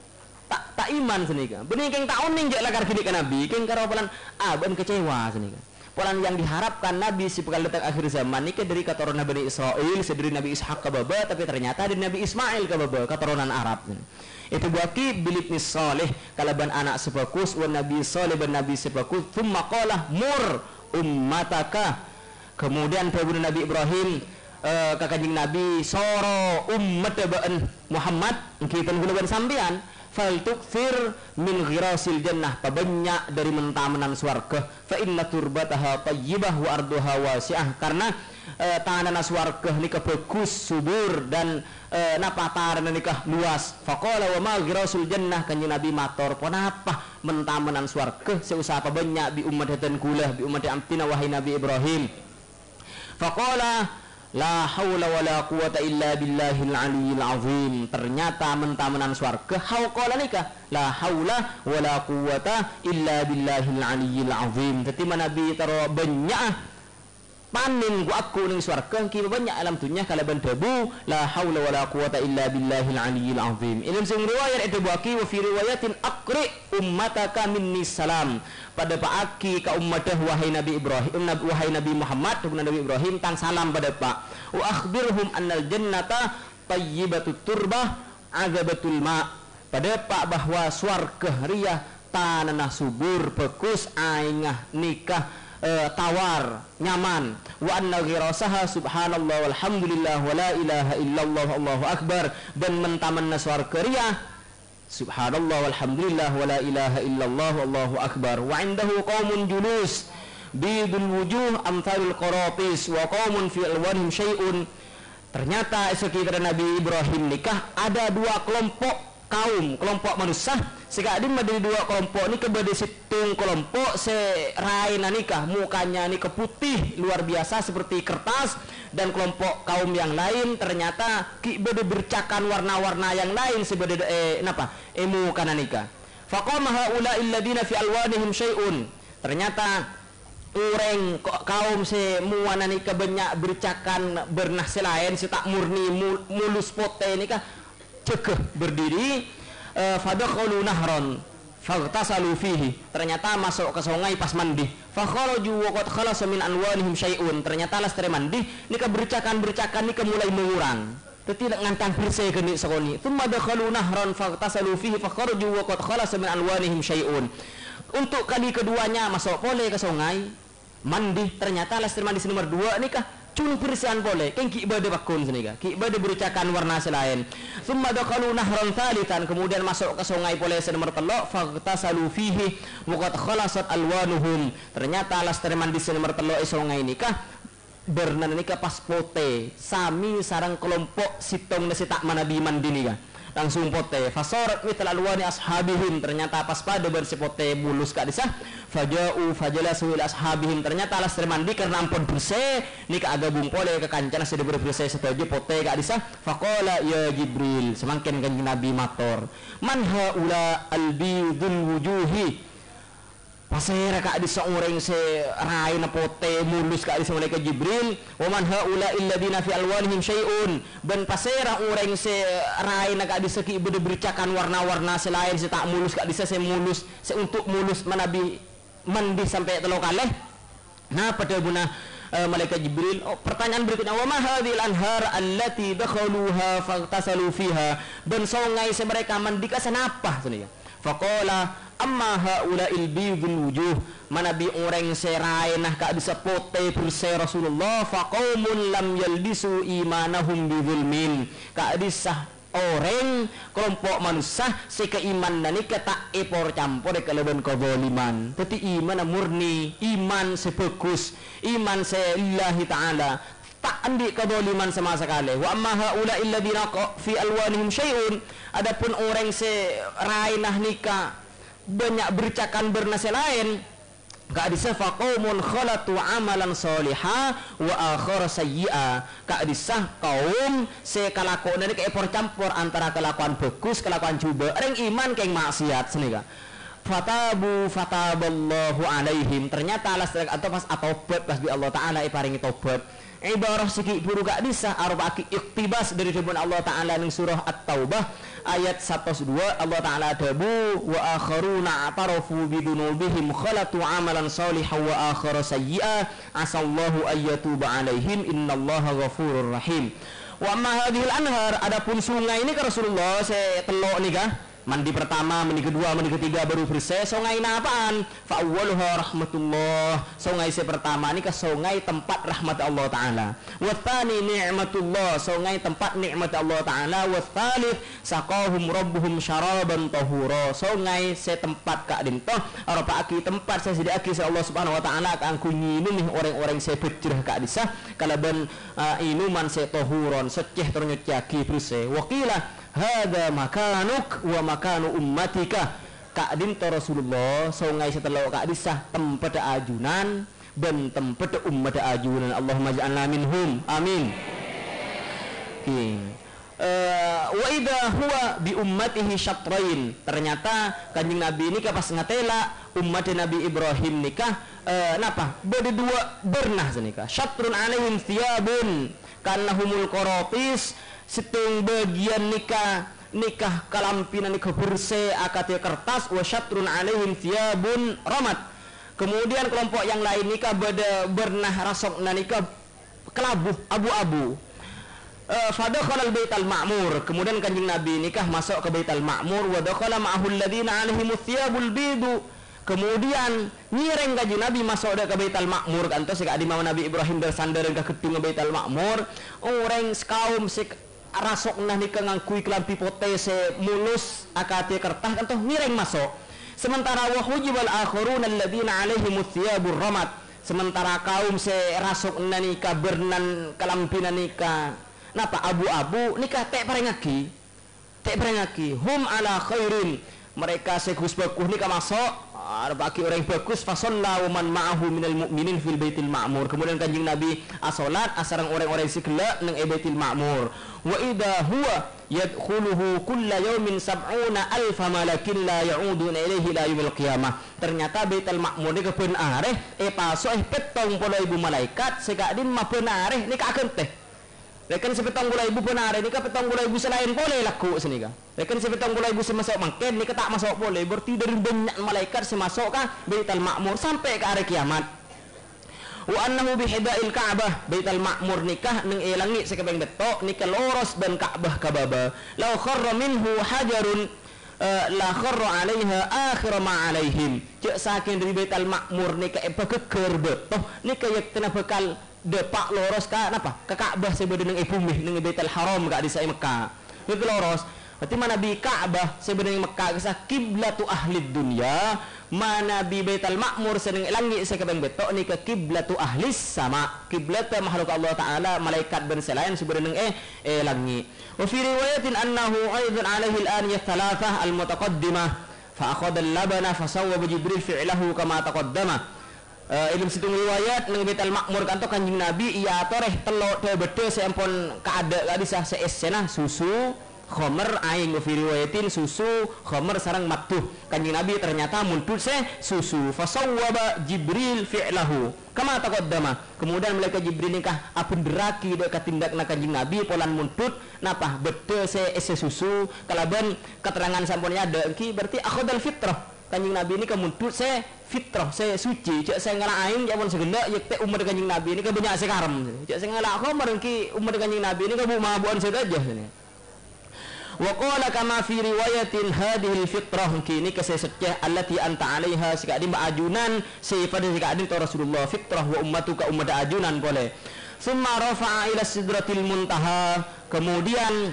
tak iman sini kan benih keng tak uning jak lakar kini ke Nabi keng karo polan ben kecewa sini kan polan yang diharapkan Nabi si bekal datang akhir zaman ini dari keturunan Bani Israel sedari Nabi Ishak ke baba tapi ternyata dari Nabi Ismail ke baba keturunan Arab itu buaki bilik saleh kalaban anak sebagus wa Nabi saleh ben Nabi sebagus thumma qala mur ummataka kemudian perbudi Nabi Ibrahim kakajing Nabi soro ummat Muhammad kita gunakan sambian fal tukfir min ghirasil jannah pabanyak dari mentamenan swarga fa inna turbataha tayyibah wa arduha wasi'ah karena tanah swarga nikah bagus subur dan napa tanah nikah luas faqala wa ma ghirasul jannah kanjeng Nabi matur ponapa mentamenan swarga seusaha pabanyak bi ummatan kula bi ummati amtina wahai Nabi Ibrahim faqala la haula wala quwata illa billahil aliyil azim ternyata mentamenan swarga hauqala nikah la haula wala quwata illa billahil aliyil azim dadi Nabi taro banyak panin ku aku ning swarga ki banyak alam dunya kalaban debu la haula wala quwata illa billahil aliyil azim ilmu sing riwayat itu buaki wa fi riwayatin aqri ummataka minni salam pada paaki ka ummatah wahai Nabi Ibrahim wahai Nabi Muhammad dengan Nabi Ibrahim tang salam pada pak wa akhbirhum annal jannata tayyibatut turbah azabatul ma pada pak bahwa swarga riyah tanah subur bagus aingah nikah tawar nyaman wa anna ghirasaha subhanallah walhamdulillah wa la ilaha illallah Allahu akbar dan mentamanna swarga riyah subhanallah walhamdulillah wa la ilaha illallah Allahu akbar wa indahu qaumun julus bidul wujuh amthalul qaratis wa qaumun fi alwanhim syai'un ternyata sekitar Nabi Ibrahim nikah ada dua kelompok kelompok manusia sekadin dari dua kelompok ini kepada situng kelompok seraina nikah mukanya nikah putih luar biasa seperti kertas dan kelompok kaum yang lain ternyata beda bercakan warna-warna yang lain sebeda mukana nikah faqama haula illadina fi alwanihim syai'un ternyata ureng kaum semuanya nikah banyak bercakan bernah selain tak murni mulus pote nikah cekeh berdiri fadakhalu nahron faghtasalu fihi ternyata masuk ke sungai pas mandi fakharaju wa qad khalasa min anwanihim syai'un ternyata lastri mandi nika bercakan nika mulai mengurang tidak ngantang bersih ke sekoni thumma dakhalu nahron faghtasalu fihi fakharaju wa qad khalasa min anwanihim syai'un untuk kali keduanya masuk pole ke sungai mandi ternyata lastri mandi nomor 2 nikah cun persian boleh kan ki ibadah bakun sini kan ki ibadah bercakan warna selain thumma dakhalu nahran thalithan kemudian masuk ke sungai boleh nomor 3 faghtasalu fihi wa qad khalasat alwanuhum ternyata las teman di nomor 3 sungai nikah bernan nika pas pote sami sarang kelompok sitong nasi tak manabi mandini kan langsung pote fasorat mithl alwani ashabihim ternyata pas pada bersipote bulus kak disah faja'u fajalasu ila ashabihim ternyata alas mandi karena ampun bersih nika aga bumpole ke kancana sudah bersih setuju pote kak disah faqala ya Jibril semakin kanjeng Nabi mator man haula albidul wujuhi pasera kak di seorang se rai na pote mulus kak di malaikat Jibril wa man haula illadina fi alwanihim syai'un ben pasera orang se rai na kak di seki bercakan warna-warna selain se tak mulus kak di se mulus se untuk mulus manabi mandi sampai telo kalih nah pada guna malaikat Jibril pertanyaan berikutnya wa ma hadhil anhar allati dakhaluha faghtasalu fiha ben sungai se mereka mandi ka sanapa sini faqala amma haula'il bidul wujuh manabi orang serai nah kak bisa pote bersih Rasulullah faqaumun lam yalbisu imanahum bidzulmin kak disah orang kelompok manusia si keiman dan ika tak epor campur ke leben kezaliman tapi iman murni iman sebagus iman lillahi ta'ala tak andi kezaliman sama sekali wa amma haula'il ladzina fi alwanihim syai'un adapun orang serai nah nikah banyak bercakan bernasib lain kak disah faqaumun khalatu amalan solihah wa akhar sayyi'a kak disah kaum sekalakon ini kayak campur antara kelakuan bagus kelakuan coba orang iman kayak maksiat senika fataballahu alaihim ternyata alas atau pas atobat pas di Allah Ta'ala iparingi tobat ibarah sikit buru gak disah arba iktibas dari firman Allah Ta'ala ning surah At-Taubah ayat 102 Allah Ta'ala dabu wa akharuna atarafu bidunubihim khalatu amalan salihan wa akhara sayyi'a asallahu ayyatuba alaihim innallaha ghafurur rahim wa amma hadhil anhar adapun sungai ini ke Rasulullah saya telok nih kah mandi pertama, mandi kedua, mandi ketiga baru bersih sungai apaan? Fa'awwaluha rahmatullah sungai pertama ini ke sungai tempat rahmat Allah Ta'ala wa tsani ni'matullah sungai tempat nikmat Allah Ta'ala wa tsalits saqahum rabbuhum syaraban tahura sungai tempat kak dintoh arapaki tempat saya sediaki Allah Subhanahu Wa Ta'ala akan kunyimin nih orang-orang saya becrah kak disah kalaban inuman saya tahuron seceh ternyucaki bersih wakilah hada makanuk wa makanu ummatika kak dinto Rasulullah sungai setelah kak disah tempat ajunan dan tempat ummat ajunan Allahumma ja'alna minhum amin wa idha huwa bi ummatihi syatrain ternyata kanjeng Nabi ini pas ngatela umat Nabi Ibrahim nikah napa beda dua bernah senika syatrun alaihim thiyabun kannahumul qaratis situng bagian nikah kalampinan nikah bersih akati kertas wa syatrun alaihim thiyabun ramat kemudian kelompok yang lain nikah bernah rasokna nikah kelabu abu-abu fadakhala al-baital ma'mur kemudian kanjeng Nabi nikah masuk ke Baitul Ma'mur wa dakhala ma'ahul ladzina alaihim thiyabul bidu kemudian nyireng kanjeng Nabi masuk ke Baitul Ma'mur kantos sik adi Nabi Ibrahim bersandar ke gedung Baitul Ma'mur orang kaum sik rasok nah nikah ngangkui kelampi potese mulus akati kertas kan toh mireng masuk sementara wa hujibal akhirun alladzina alaihim thiyabur ramat sementara kaum se rasok nah nikah bernan kelampina nikah napa abu-abu nikah tek parengaki hum ala khairin mereka segus bagus nikah masuk bagi orang bagus fasalla wa man ma'ahu minal mu'minin fil baitil ma'mur kemudian kanjeng Nabi asolat asarang orang-orang sikla nang baitil ma'mur wa idha huwa yadkhuluhu kulla yawmin sab'una alfa malakin la ya'uduna ilaihi la yawmil qiyamah ternyata baitil ma'mur ni kepen areh pasok petong puluh ibu malaikat sekadin ma penareh ni kaken teh rekan sepetong gula ibu penare ni ka petong gula ibu selain boleh laku sini ka rekan sepetong gula ibu semasuk mangken ni ka tak masuk boleh berarti dari banyak malaikat semasuk ka Baitul Ma'mur sampai ke hari kiamat wa annahu bihidail Ka'bah Baitul Ma'mur nikah nang elangi sekebeng betok nikah loros dan Ka'bah kababa law kharra minhu hajarun la kharra 'alaiha akhir ma 'alaihim cek saking dari Baitul Ma'mur nikah bekeker betok nikah yak tena bekal depak loros ka napa ke Ka'bah sebeda nang bumi nang Baitul Haram ka di Mekah itu loros Berarti mana bi Ka'bah sebenarnya Mekah kisah kiblatu ahli dunia, mana bi Baitul Ma'mur seneng langit sekabeng betok ni ke kiblatu ahli sama, kiblat makhluk Allah taala malaikat ben selain sebenarnya langit. Wa fi riwayatin annahu aidan alaihi al-aniyah thalathah al-mutaqaddimah fa akhadha al-labana fa sawwaba Jibril fi'lahu kama taqaddama. Ilmu situng riwayat nang Baitul Ma'mur kanto Kanjeng Nabi iya toreh telok teh bede seampun kaada kadisah seesena susu khomer aing fi riwayatin susu khomer sarang matuh. Kanjeng Nabi ternyata muntut susu fasawwaba Jibril fi'lahu kama taqaddama. Kemudian malaikat Jibril nikah apun deraki dek katindakna Kanjeng Nabi polan muntut napa bete susu kalaban keterangan sampunnya ada ki berarti akhadal fitrah. Kanjeng Nabi ini kemuntut fitrah saya suci cek saya ngalah aing jaman segala yek teh umat Kanjeng Nabi ini kebanyak sekarang cek saya ngalah khomer ki umat Kanjeng Nabi ini kebu mabuan saja sini. Wa qala kama fi riwayatin hadhihi al-fitrah kini keseseceh allati anta 'alaiha sikadi ajunan sifat sikadi to Rasulullah fitrah wa ummatuka ummata ajunan boleh. Summa rafa'a ila sidratil muntaha kemudian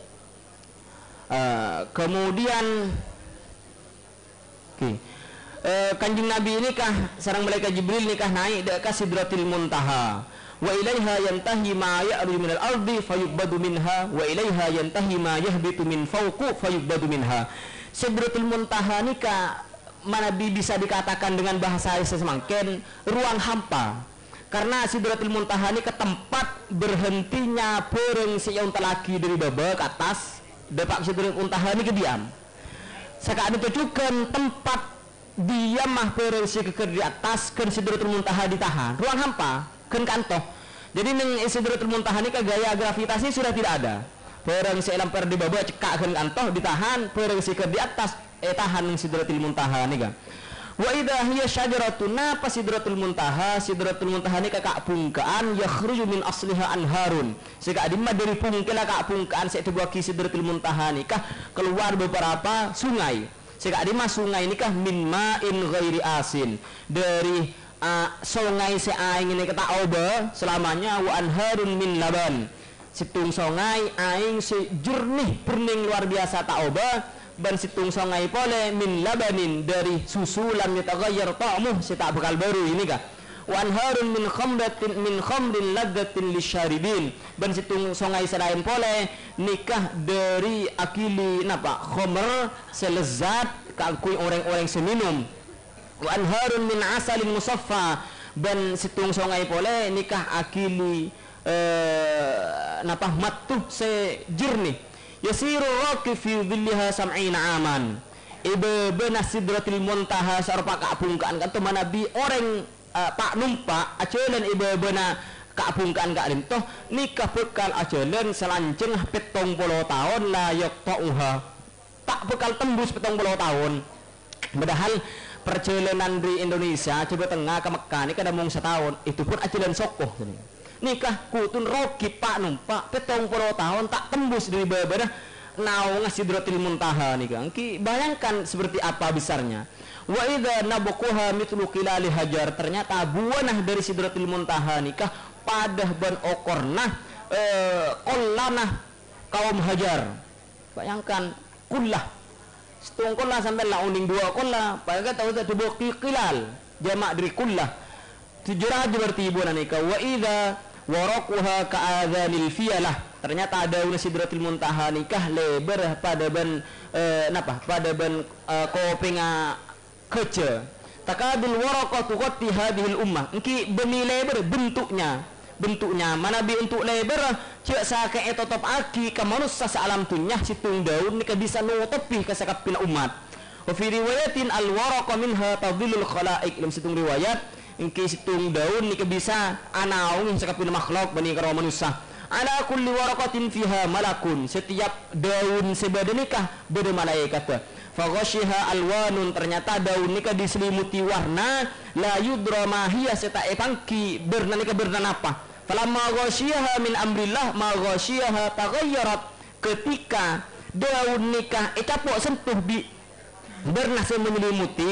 Kanjeng Nabi ini kah sareng malaikat Jibril nikah naik ke sidratil muntaha. Wa ilaiha yantahi ma ya'ruju minal ardi fayubbadu minha wa ilaiha yantahi ma yahbitu min fawqu fayubbadu minha. Sidratul Muntaha nikah mana bisa dikatakan dengan bahasa semangken ruang hampa. Karena Sidratul Muntaha ini ke tempat berhentinya pereng si yang telaki dari bawah ke atas depak Sidratul Muntaha ini ke diam. Sakade tujukan tempat diam mah pereng si ke di atas ke Sidratul Muntaha ditahan ruang hampa kan kantoh. Jadi neng Sidratul Muntaha ini ke gaya gravitasi sudah tidak ada. Perang si lamper di bawah cekak kan kantoh ditahan, perang si ke di atas tahan neng Sidratul Muntaha ini kan. Wa idza hiya syajaratun napa Sidratul Muntaha ini kakak pungkaan yakhruju min asliha anharun. Sika adimah dari pungkela kakak pungkaan saya buaki Sidratul Muntaha nikah keluar beberapa sungai. Sika adimah sungai nikah min ma'in ghairi asin dari sungai seaing ini kata oba selamanya wa anharun min laban situng sungai aing sejurnih perning luar biasa tak oba dan situng sungai pole min labanin dari susu lam yataghayyar ta'muh si tak bakal baru ini kah wa anharun min khamrin ladzatin lisyaribin dan situng sungai selain pole nikah dari akili napa khamr selezat kangkui orang-orang seminum wa anharun min asalin musaffa dan situng sungai pole nikah akili napa matuh se jernih yasiru raqi fi dhilliha sam'ina aman ibe bena Sidratil Muntaha sarpa kapungkaan kanto manabi orang pak numpak aceuleun ibe bena kapungkaan ka alim toh nikah bekal aceuleun selanceng 70 tahun la yaqta'uha tak bekal tembus 70 tahun padahal perjalanan di Indonesia coba tengah ke Mekah ini kadang mung setahun itu pun ajalan sokoh nikah kutun rogi pak numpak 70 tahun tak tembus dari bawah naung Sidratil Muntaha nikah bayangkan seperti apa besarnya. Wa idza nabquha mithlu qilali hajar ternyata buanah dari Sidratil Muntaha nikah padah ban okornah kollanah kaum hajar. Bayangkan kullah setengah kullah sampai lah uning dua kullah pada tahu tak dua qilal jamak dari kullah 700 berarti ibu nikah. Wa idza waraquha ka'adhanil fiyalah ternyata ada Sidratil Muntaha nikah lebar pada ban pada ban kopinga kece takadul waraqatu qatti hadhil ummah engki beni lebar bentuknya mana bi untuk lebar cek sake etotop aki ka manusia saalam tunyah situng daun nikah bisa nutupi ka sakapin umat. Wa fi riwayatin al waraqa minha tadhillul khalaiq dalam situng riwayat engki situng daun nikah bisa anaung sakapin makhluk bani karo manusia. Ala kulli waraqatin fiha malakun setiap daun sebada nikah beda malaikat. Fa ghashiha alwanun ternyata daun nikah diselimuti warna la yudra ma hiya seta epangki berna nikah berna apa. Falamma ghashiyaha min amrillah ma ghashiyaha taghayyarat ketika daun nikah capok sentuh bi berna menyelimuti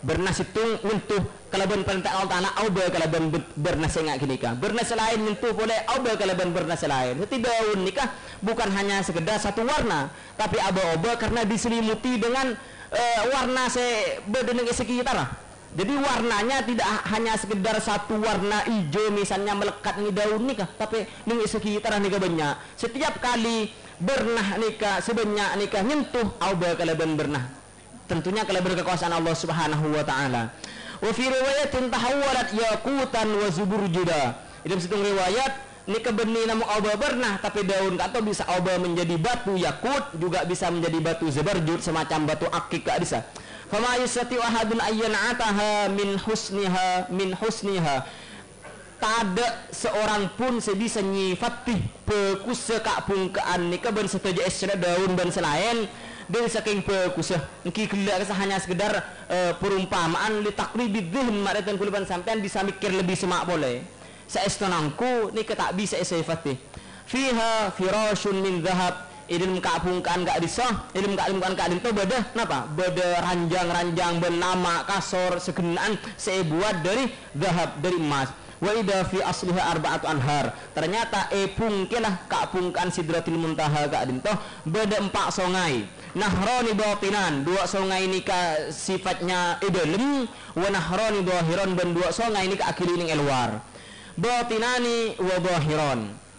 Bernas itu nyentuh kalaban perintah Allah Ta'ala auba kalaban bernas yang gini kah. Bernas lain nyentuh boleh auba kalaban bernas lain. Jadi daun nikah bukan hanya sekedar satu warna, tapi aba-aba karena diselimuti dengan warna berdeneng sekitar. Jadi warnanya tidak hanya sekedar satu warna hijau misalnya melekat di daun nikah, tapi di sekitar nikah banyak. Setiap kali bernah nikah sebanyak nikah nyentuh auba kalaban bernah. Tentunya kalaban kekuasaan Allah Subhanahu wa taala. Wa fi riwayatin tahawwalat yaqutan wa zuburjuda. Dalam satu riwayat nikah benih namun auba bernah tapi daun atau bisa auba menjadi batu yakut, juga bisa menjadi batu zuburjud semacam batu akik bisa. Fama yastati ahadun ayyan'ataha min husniha. Tak ada seorang pun sebisa nyifati pekusa kapungkaan nikah ben setuju esra daun ben selain dari saking pekusah niki kelak hanya sekedar perumpamaan li taqribid dhihn maratan kuluban sampean bisa mikir lebih semak boleh saestonangku nika tak bisa sifati fiha firashun min dhahab ilmu kapungkaan gak disah ilmu kapungkaan gak dinto beda napa beda ranjang-ranjang bernama kasor segenaan saya buat dari dhahab dari emas wa idha fi asliha arba'atu anhar. Ternyata pungkelah kapungkaan sidratil muntaha gak dinto beda 4 sungai. Nahrani batinan, 2 sungai ini ka sifatnya dalam, wa nahrani zahiran dan 2 sungai ini ka akilining luar. Batinani wa zahiran.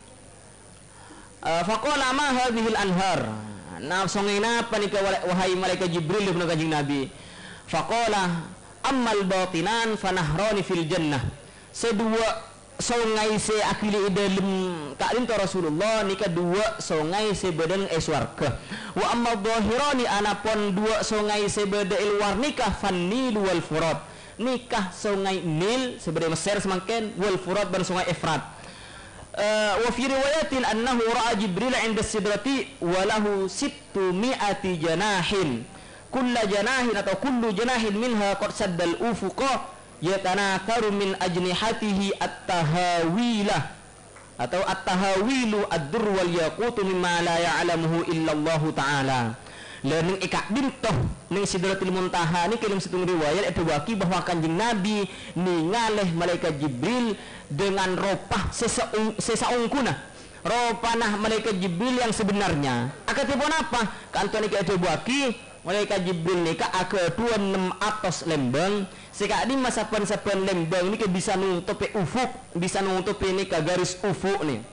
Faqala ma hadhil anhar. Nah sungai napa nika wahai malaikat Jibril ibn Kanjeng Nabi. Faqala ammal batinan fa nahrani fil jannah. Sedua sungai se akili dalam ka'lin to Rasulullah nika 2 sungai se badan swarga wa amma dhahirani anapun 2 sungai se bada luar nikah fanil wal furat nikah sungai Nil sebagai Mesir semangken wal furat dan sungai Efrat wa fi riwayatin annahu ra'a Jibril 'inda sidrati wa lahu 600 janahin kullu janahin atau kullu janahin minha qad saddal ufuqa yatanakaru min ajnihatihi at-tahawilah atau at-tahawilu ad-dur wal yaqutu mimma la ya'lamuhu illallahu ta'ala. Lening ikak bintoh ning sidratil muntaha ni kirim satu riwayat itu waki bahwa Kanjeng Nabi ningaleh malaikat Jibril dengan ropah sesaungkuna ropanah malaikat Jibril yang sebenarnya akatipun apa kanton iki itu waki malaikat Jibril nika ake 26 atas lembang sekali masa sapan lembang ini bisa nutupi ufuk bisa nutupi ini ke garis ufuk nih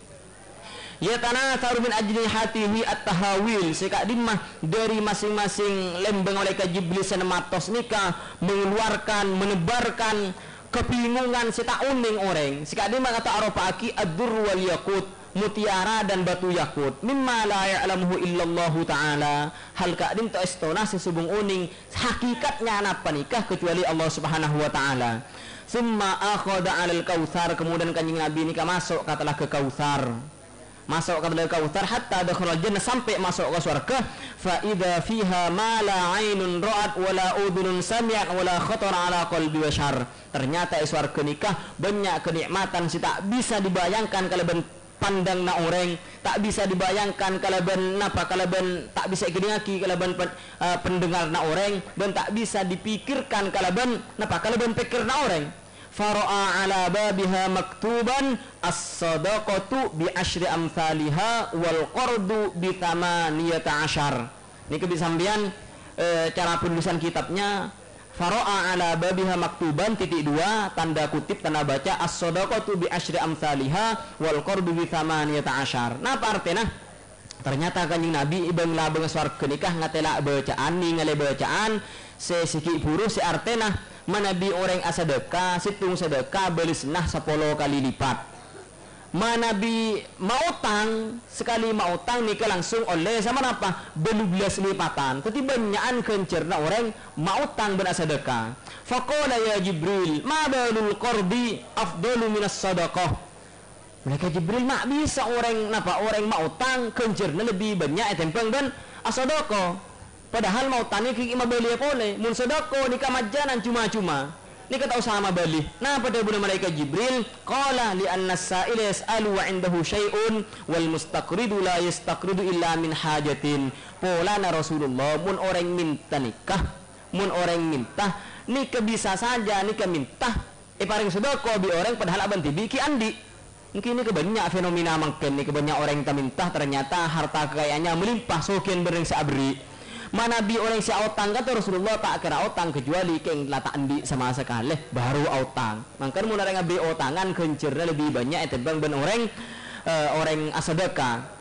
ya tanah taruh min ajnihatihi at-tahawil sekali mah dari masing-masing lembang malaikat Jibril senematos nika mengeluarkan menebarkan kebingungan seta uning orang sekali mah kata arafaki ad-dur wal yaqut mutiara dan batu yakut mimma la ya'lamuhu illallahu ta'ala hal ka'dim to estona sesubung uning hakikatnya apa nikah kecuali Allah Subhanahu wa ta'ala summa akhada 'alal kautsar kemudian Kanjeng Nabi nikah masuk katalah ke kautsar masuk katalah ke kautsar hatta dakhala jannah sampai masuk ke surga fa idza fiha ma la 'ainun ra'at wa la udhunun sami'at wa la khatara 'ala qalbi bashar ternyata surga nikah banyak kenikmatan sih tak bisa dibayangkan kalau pandang na orang tak bisa dibayangkan kalaban napa kalaban tak bisa kidingaki kalaban pendengar na orang dan tak bisa dipikirkan kalaban napa kalaban pikir na orang fara'a ala babiha maktuban as-sadaqatu bi asyri amsalha wal qardu bi 18 niki bisambian cara penulisan kitabnya fara'a ala babiha maktuban titik 2 tanda kutip tanda baca as-sadaqatu bi asyri amsalha wal qardu bi 18 napa artinya ternyata Kanjeng Nabi ibang labeng swarga nikah ngatela bacaan ningali bacaan sesiki buru si artinya manabi orang asadeka situng sedekah belisnah 10 kali lipat manabi mautang sekali mautang nikah langsung oleh sama apa 12 lipatan tapi banyaan kencerna orang mautang benar sedekah faqala ya Jibril ma balul qardi afdalu minas sadaqah mereka Jibril mak bisa orang napa orang mautang kencerna lebih banyak tempeng dan asadaqah padahal mautang ni ma beli boleh mun sedekah nikah majanan cuma-cuma ni kata sama balik. Nah pada bulan malaikat Jibril qala li anna as-sa'ila yas'alu wa 'indahu syai'un wal mustaqridu la yastaqridu illa min hajatin. Polana Rasulullah mun orang minta nikah, mun orang minta nika bisa saja nika minta paring sedekah bi orang padahal aban tibi ki andi. Mungkin ini kebanyak fenomena mungkin ini kebanyak orang yang minta ternyata harta kekayaannya melimpah sokin bereng seabri. Mana bi orang si autang kata Rasulullah tak kira autang kecuali keng lata andi sama sekali baru autang. Mangkan mun orang ngabri autangan kencernya lebih banyak etebang ben orang orang asadaka.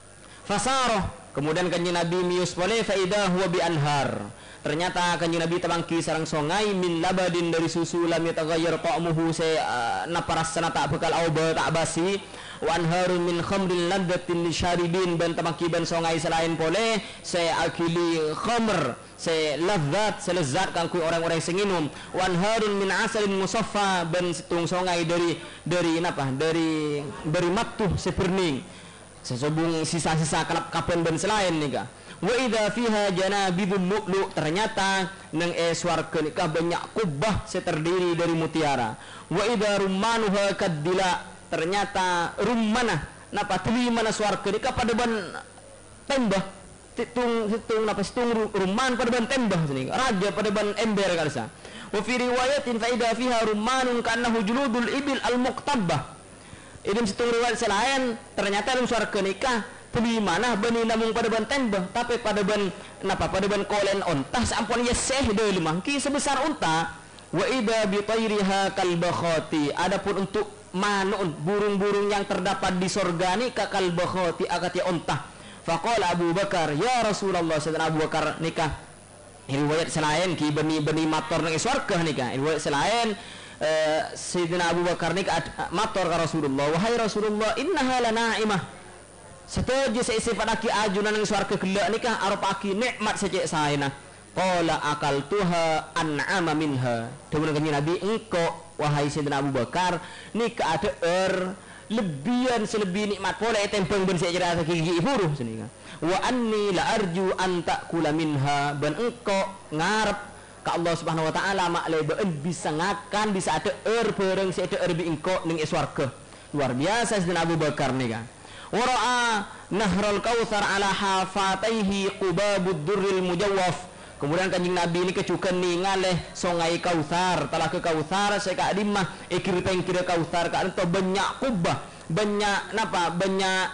Fasaroh kemudian kanjeng Nabi mius boleh faidah huwa bi anhar. Ternyata kanjeng Nabi tabangki sarang songai min labadin dari susu lam yataghayyar ta'muhu naparasana tak bekal auba tak basi wa anharun min khamrin laddatin lisyaribin ban tabangki ban songai selain boleh akili khamr ladzat lezat kangku orang-orang sing minum wa anharun min asalin musaffa ban situng songai dari napa dari matuh seperning sesubung sisa-sisa kapen ban selain nika. Wa idza fiha janabidul lu'lu, ternyata nang swarga nikah banyak kubah terdiri dari mutiara. Wa idza rummanuha kadila, ternyata rummanah napa tuli mana swarga nikah pada ban tembah situng napa situng rumman pada ban tembah sini raja pada ban ember kalsa. Wa fi riwayatin fa idza fiha rummanun ka'annahu juludul ibil al muqtabbah. Idem situng riwayat selain ternyata dalam swarga nikah di mana bani namung pada ban tembah tapi pada ban napa pada ban kolen ontah sampun ya seh deui mangki sebesar unta. Wa idza bi tayriha kal bakhati, adapun untuk manuun burung-burung yang terdapat di surga ni ka kal bakhati akati ontah. Faqala Abu Bakar ya Rasulullah, sayyidina Abu Bakar nikah riwayat selain ki bani mator nang surga nikah riwayat selain sayyidina Abu Bakar nikah mator ka Rasulullah, wahai Rasulullah innaha lanaimah, setuju saya sifat aki ajunan yang suarga gelak nikah arep aki nikmat secek saena. Qala akaltuha an'ama minha. Demun kanjeng Nabi engko wahai sayyidina Abu Bakar nikah ada lebihan selebih nikmat pola tempeng ben saya cerita gigi buruh senika. Wa anni la arju an ta'kula minha, ben engko ngarep ka Allah Subhanahu wa taala maklai ben bisa ngakan bisa ada bareng saya ada bi engko ning swarga. Luar biasa sayyidina Abu Bakar nikah. Wara'a nahrul kautsar ala hafataihi qubabud durril mujawwaf. Kemudian kanjeng Nabi ini kecukan ningaleh songai kautsar talah ke kautsar saya ka dimah ikir kira kautsar ka ento banyak kubah banyak napa banyak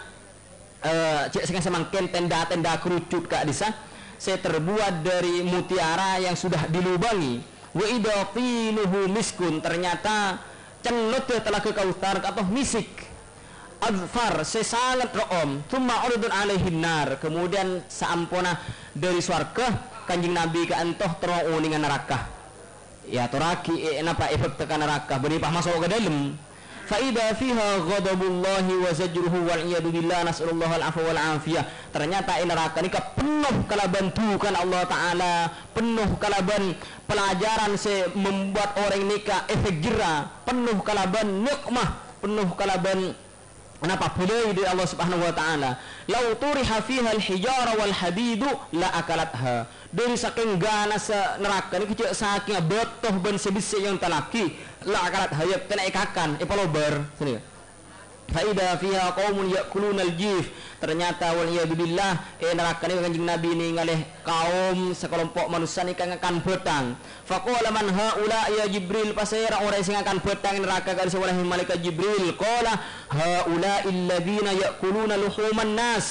cek semangken tenda-tenda kerucut ka disa saya terbuat dari mutiara yang sudah dilubangi. Wa idaqinuhu miskun, ternyata cenut telah ke kautsar atau misik adfar sesangat room thumma uridun alaihin nar, kemudian saampuna dari swarga kanjing Nabi ke antoh terau dengan neraka ya toraki napa efek tekan neraka beripah masuk ke dalam fa idza fiha ghadabullahi wa zajruhu wal iyadu billah nasallallahu al afwa wal afiyah. Ternyata neraka ini penuh kalaban tukan Allah taala, penuh kalaban pelajaran membuat orang nikah efek jera, penuh kalaban nikmah, penuh kalaban kenapa pilih dari Allah Subhanahu wa taala. Lau turiha fiha al-hijara wal hadidu la akalatha. Dari saking ganas neraka ni kecil saking botoh ben sebisi yang talaki la akalat hayat kena ikakan ipalobar sini. Fa idza fiha qaumun yakuluna al-jif. Ternyata wal iyad billah neraka ni kanjeng Nabi ni ngalih kaum sekelompok manusia ni kang akan betang. Faqala man haula ya Jibril, pasira orang sing akan betang neraka kali oleh malaikat Jibril. Qala haula alladziina ya'kuluna luhuman nas.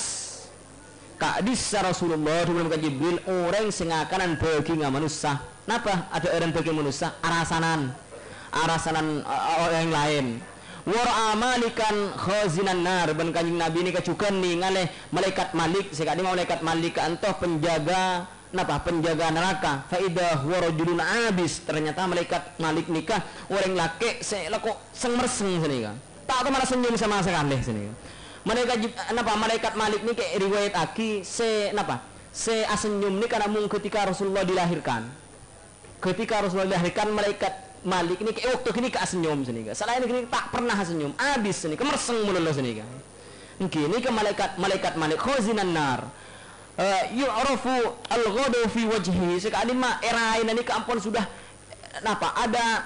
Kadis Rasulullah dengan Jibril orang sing akanan daging manusia. Napa ada orang daging manusia? Arasanan orang lain. Wara malikan khazinan nar, ben kanjeng Nabi ini kecukan nih ngaleh malaikat Malik sekali malaikat Malik antoh penjaga napa penjaga neraka. Fa idza huwa rajulun abis, ternyata malaikat Malik nikah orang laki selako seng merseng senika tak malah senyum sama sekali senika. Malaikat Malik ni kayak riwayat aki asenyum ni karena mung ketika Rasulullah dilahirkan. Ketika Rasulullah dilahirkan malaikat Malik ini kayak waktu ini asenyum senika. Selain ini tak pernah asenyum, abis senika merseng mulus senika. Mungkin ini ke malaikat Malik khazinan nar. Yu'rafu al-ghadu fi wajhi, sekali mah erain ini ke ampun sudah ada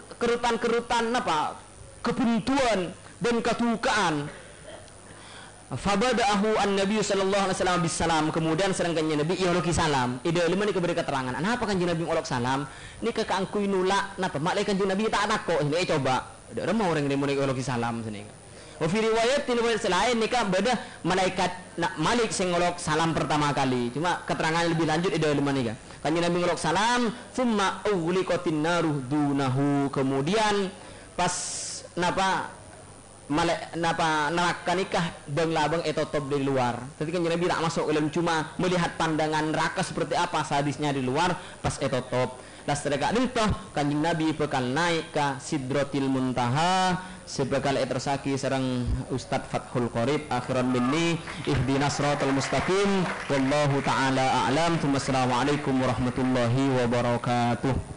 kerutan napa kebuntuan dan ketukaan. Fabada'ahu an-nabi sallallahu alaihi wasallam bisalam, kemudian sedangkannya nabi iologi salam ide lima ni keberi keterangan kenapa kanjeng nabi ngolok salam ni kekangkui nulak napa malaikat kanjeng nabi tak takok ini coba ada mau orang ini mau iologi salam sini wa fi riwayat selain nikah beda malaikat Malik sing ngolok salam pertama kali cuma keterangan lebih lanjut ide lima ni kanjeng nabi ngolok salam summa ughliqatin naruh dunahu, kemudian pas napa neraka nikah bang labang etotop di luar. Jadi kan Nabi tak masuk ke dalam cuma melihat pandangan neraka seperti apa sadisnya di luar pas etotop. Las terdekat dintoh kanjeng Nabi bekal naik ke Sidratil Muntaha sebekal etersaki sareng Ustadz Fathul Qorib akhiran minni ihdinas siratal mustaqim wallahu taala a'lam. Assalamualaikum warahmatullahi wabarakatuh.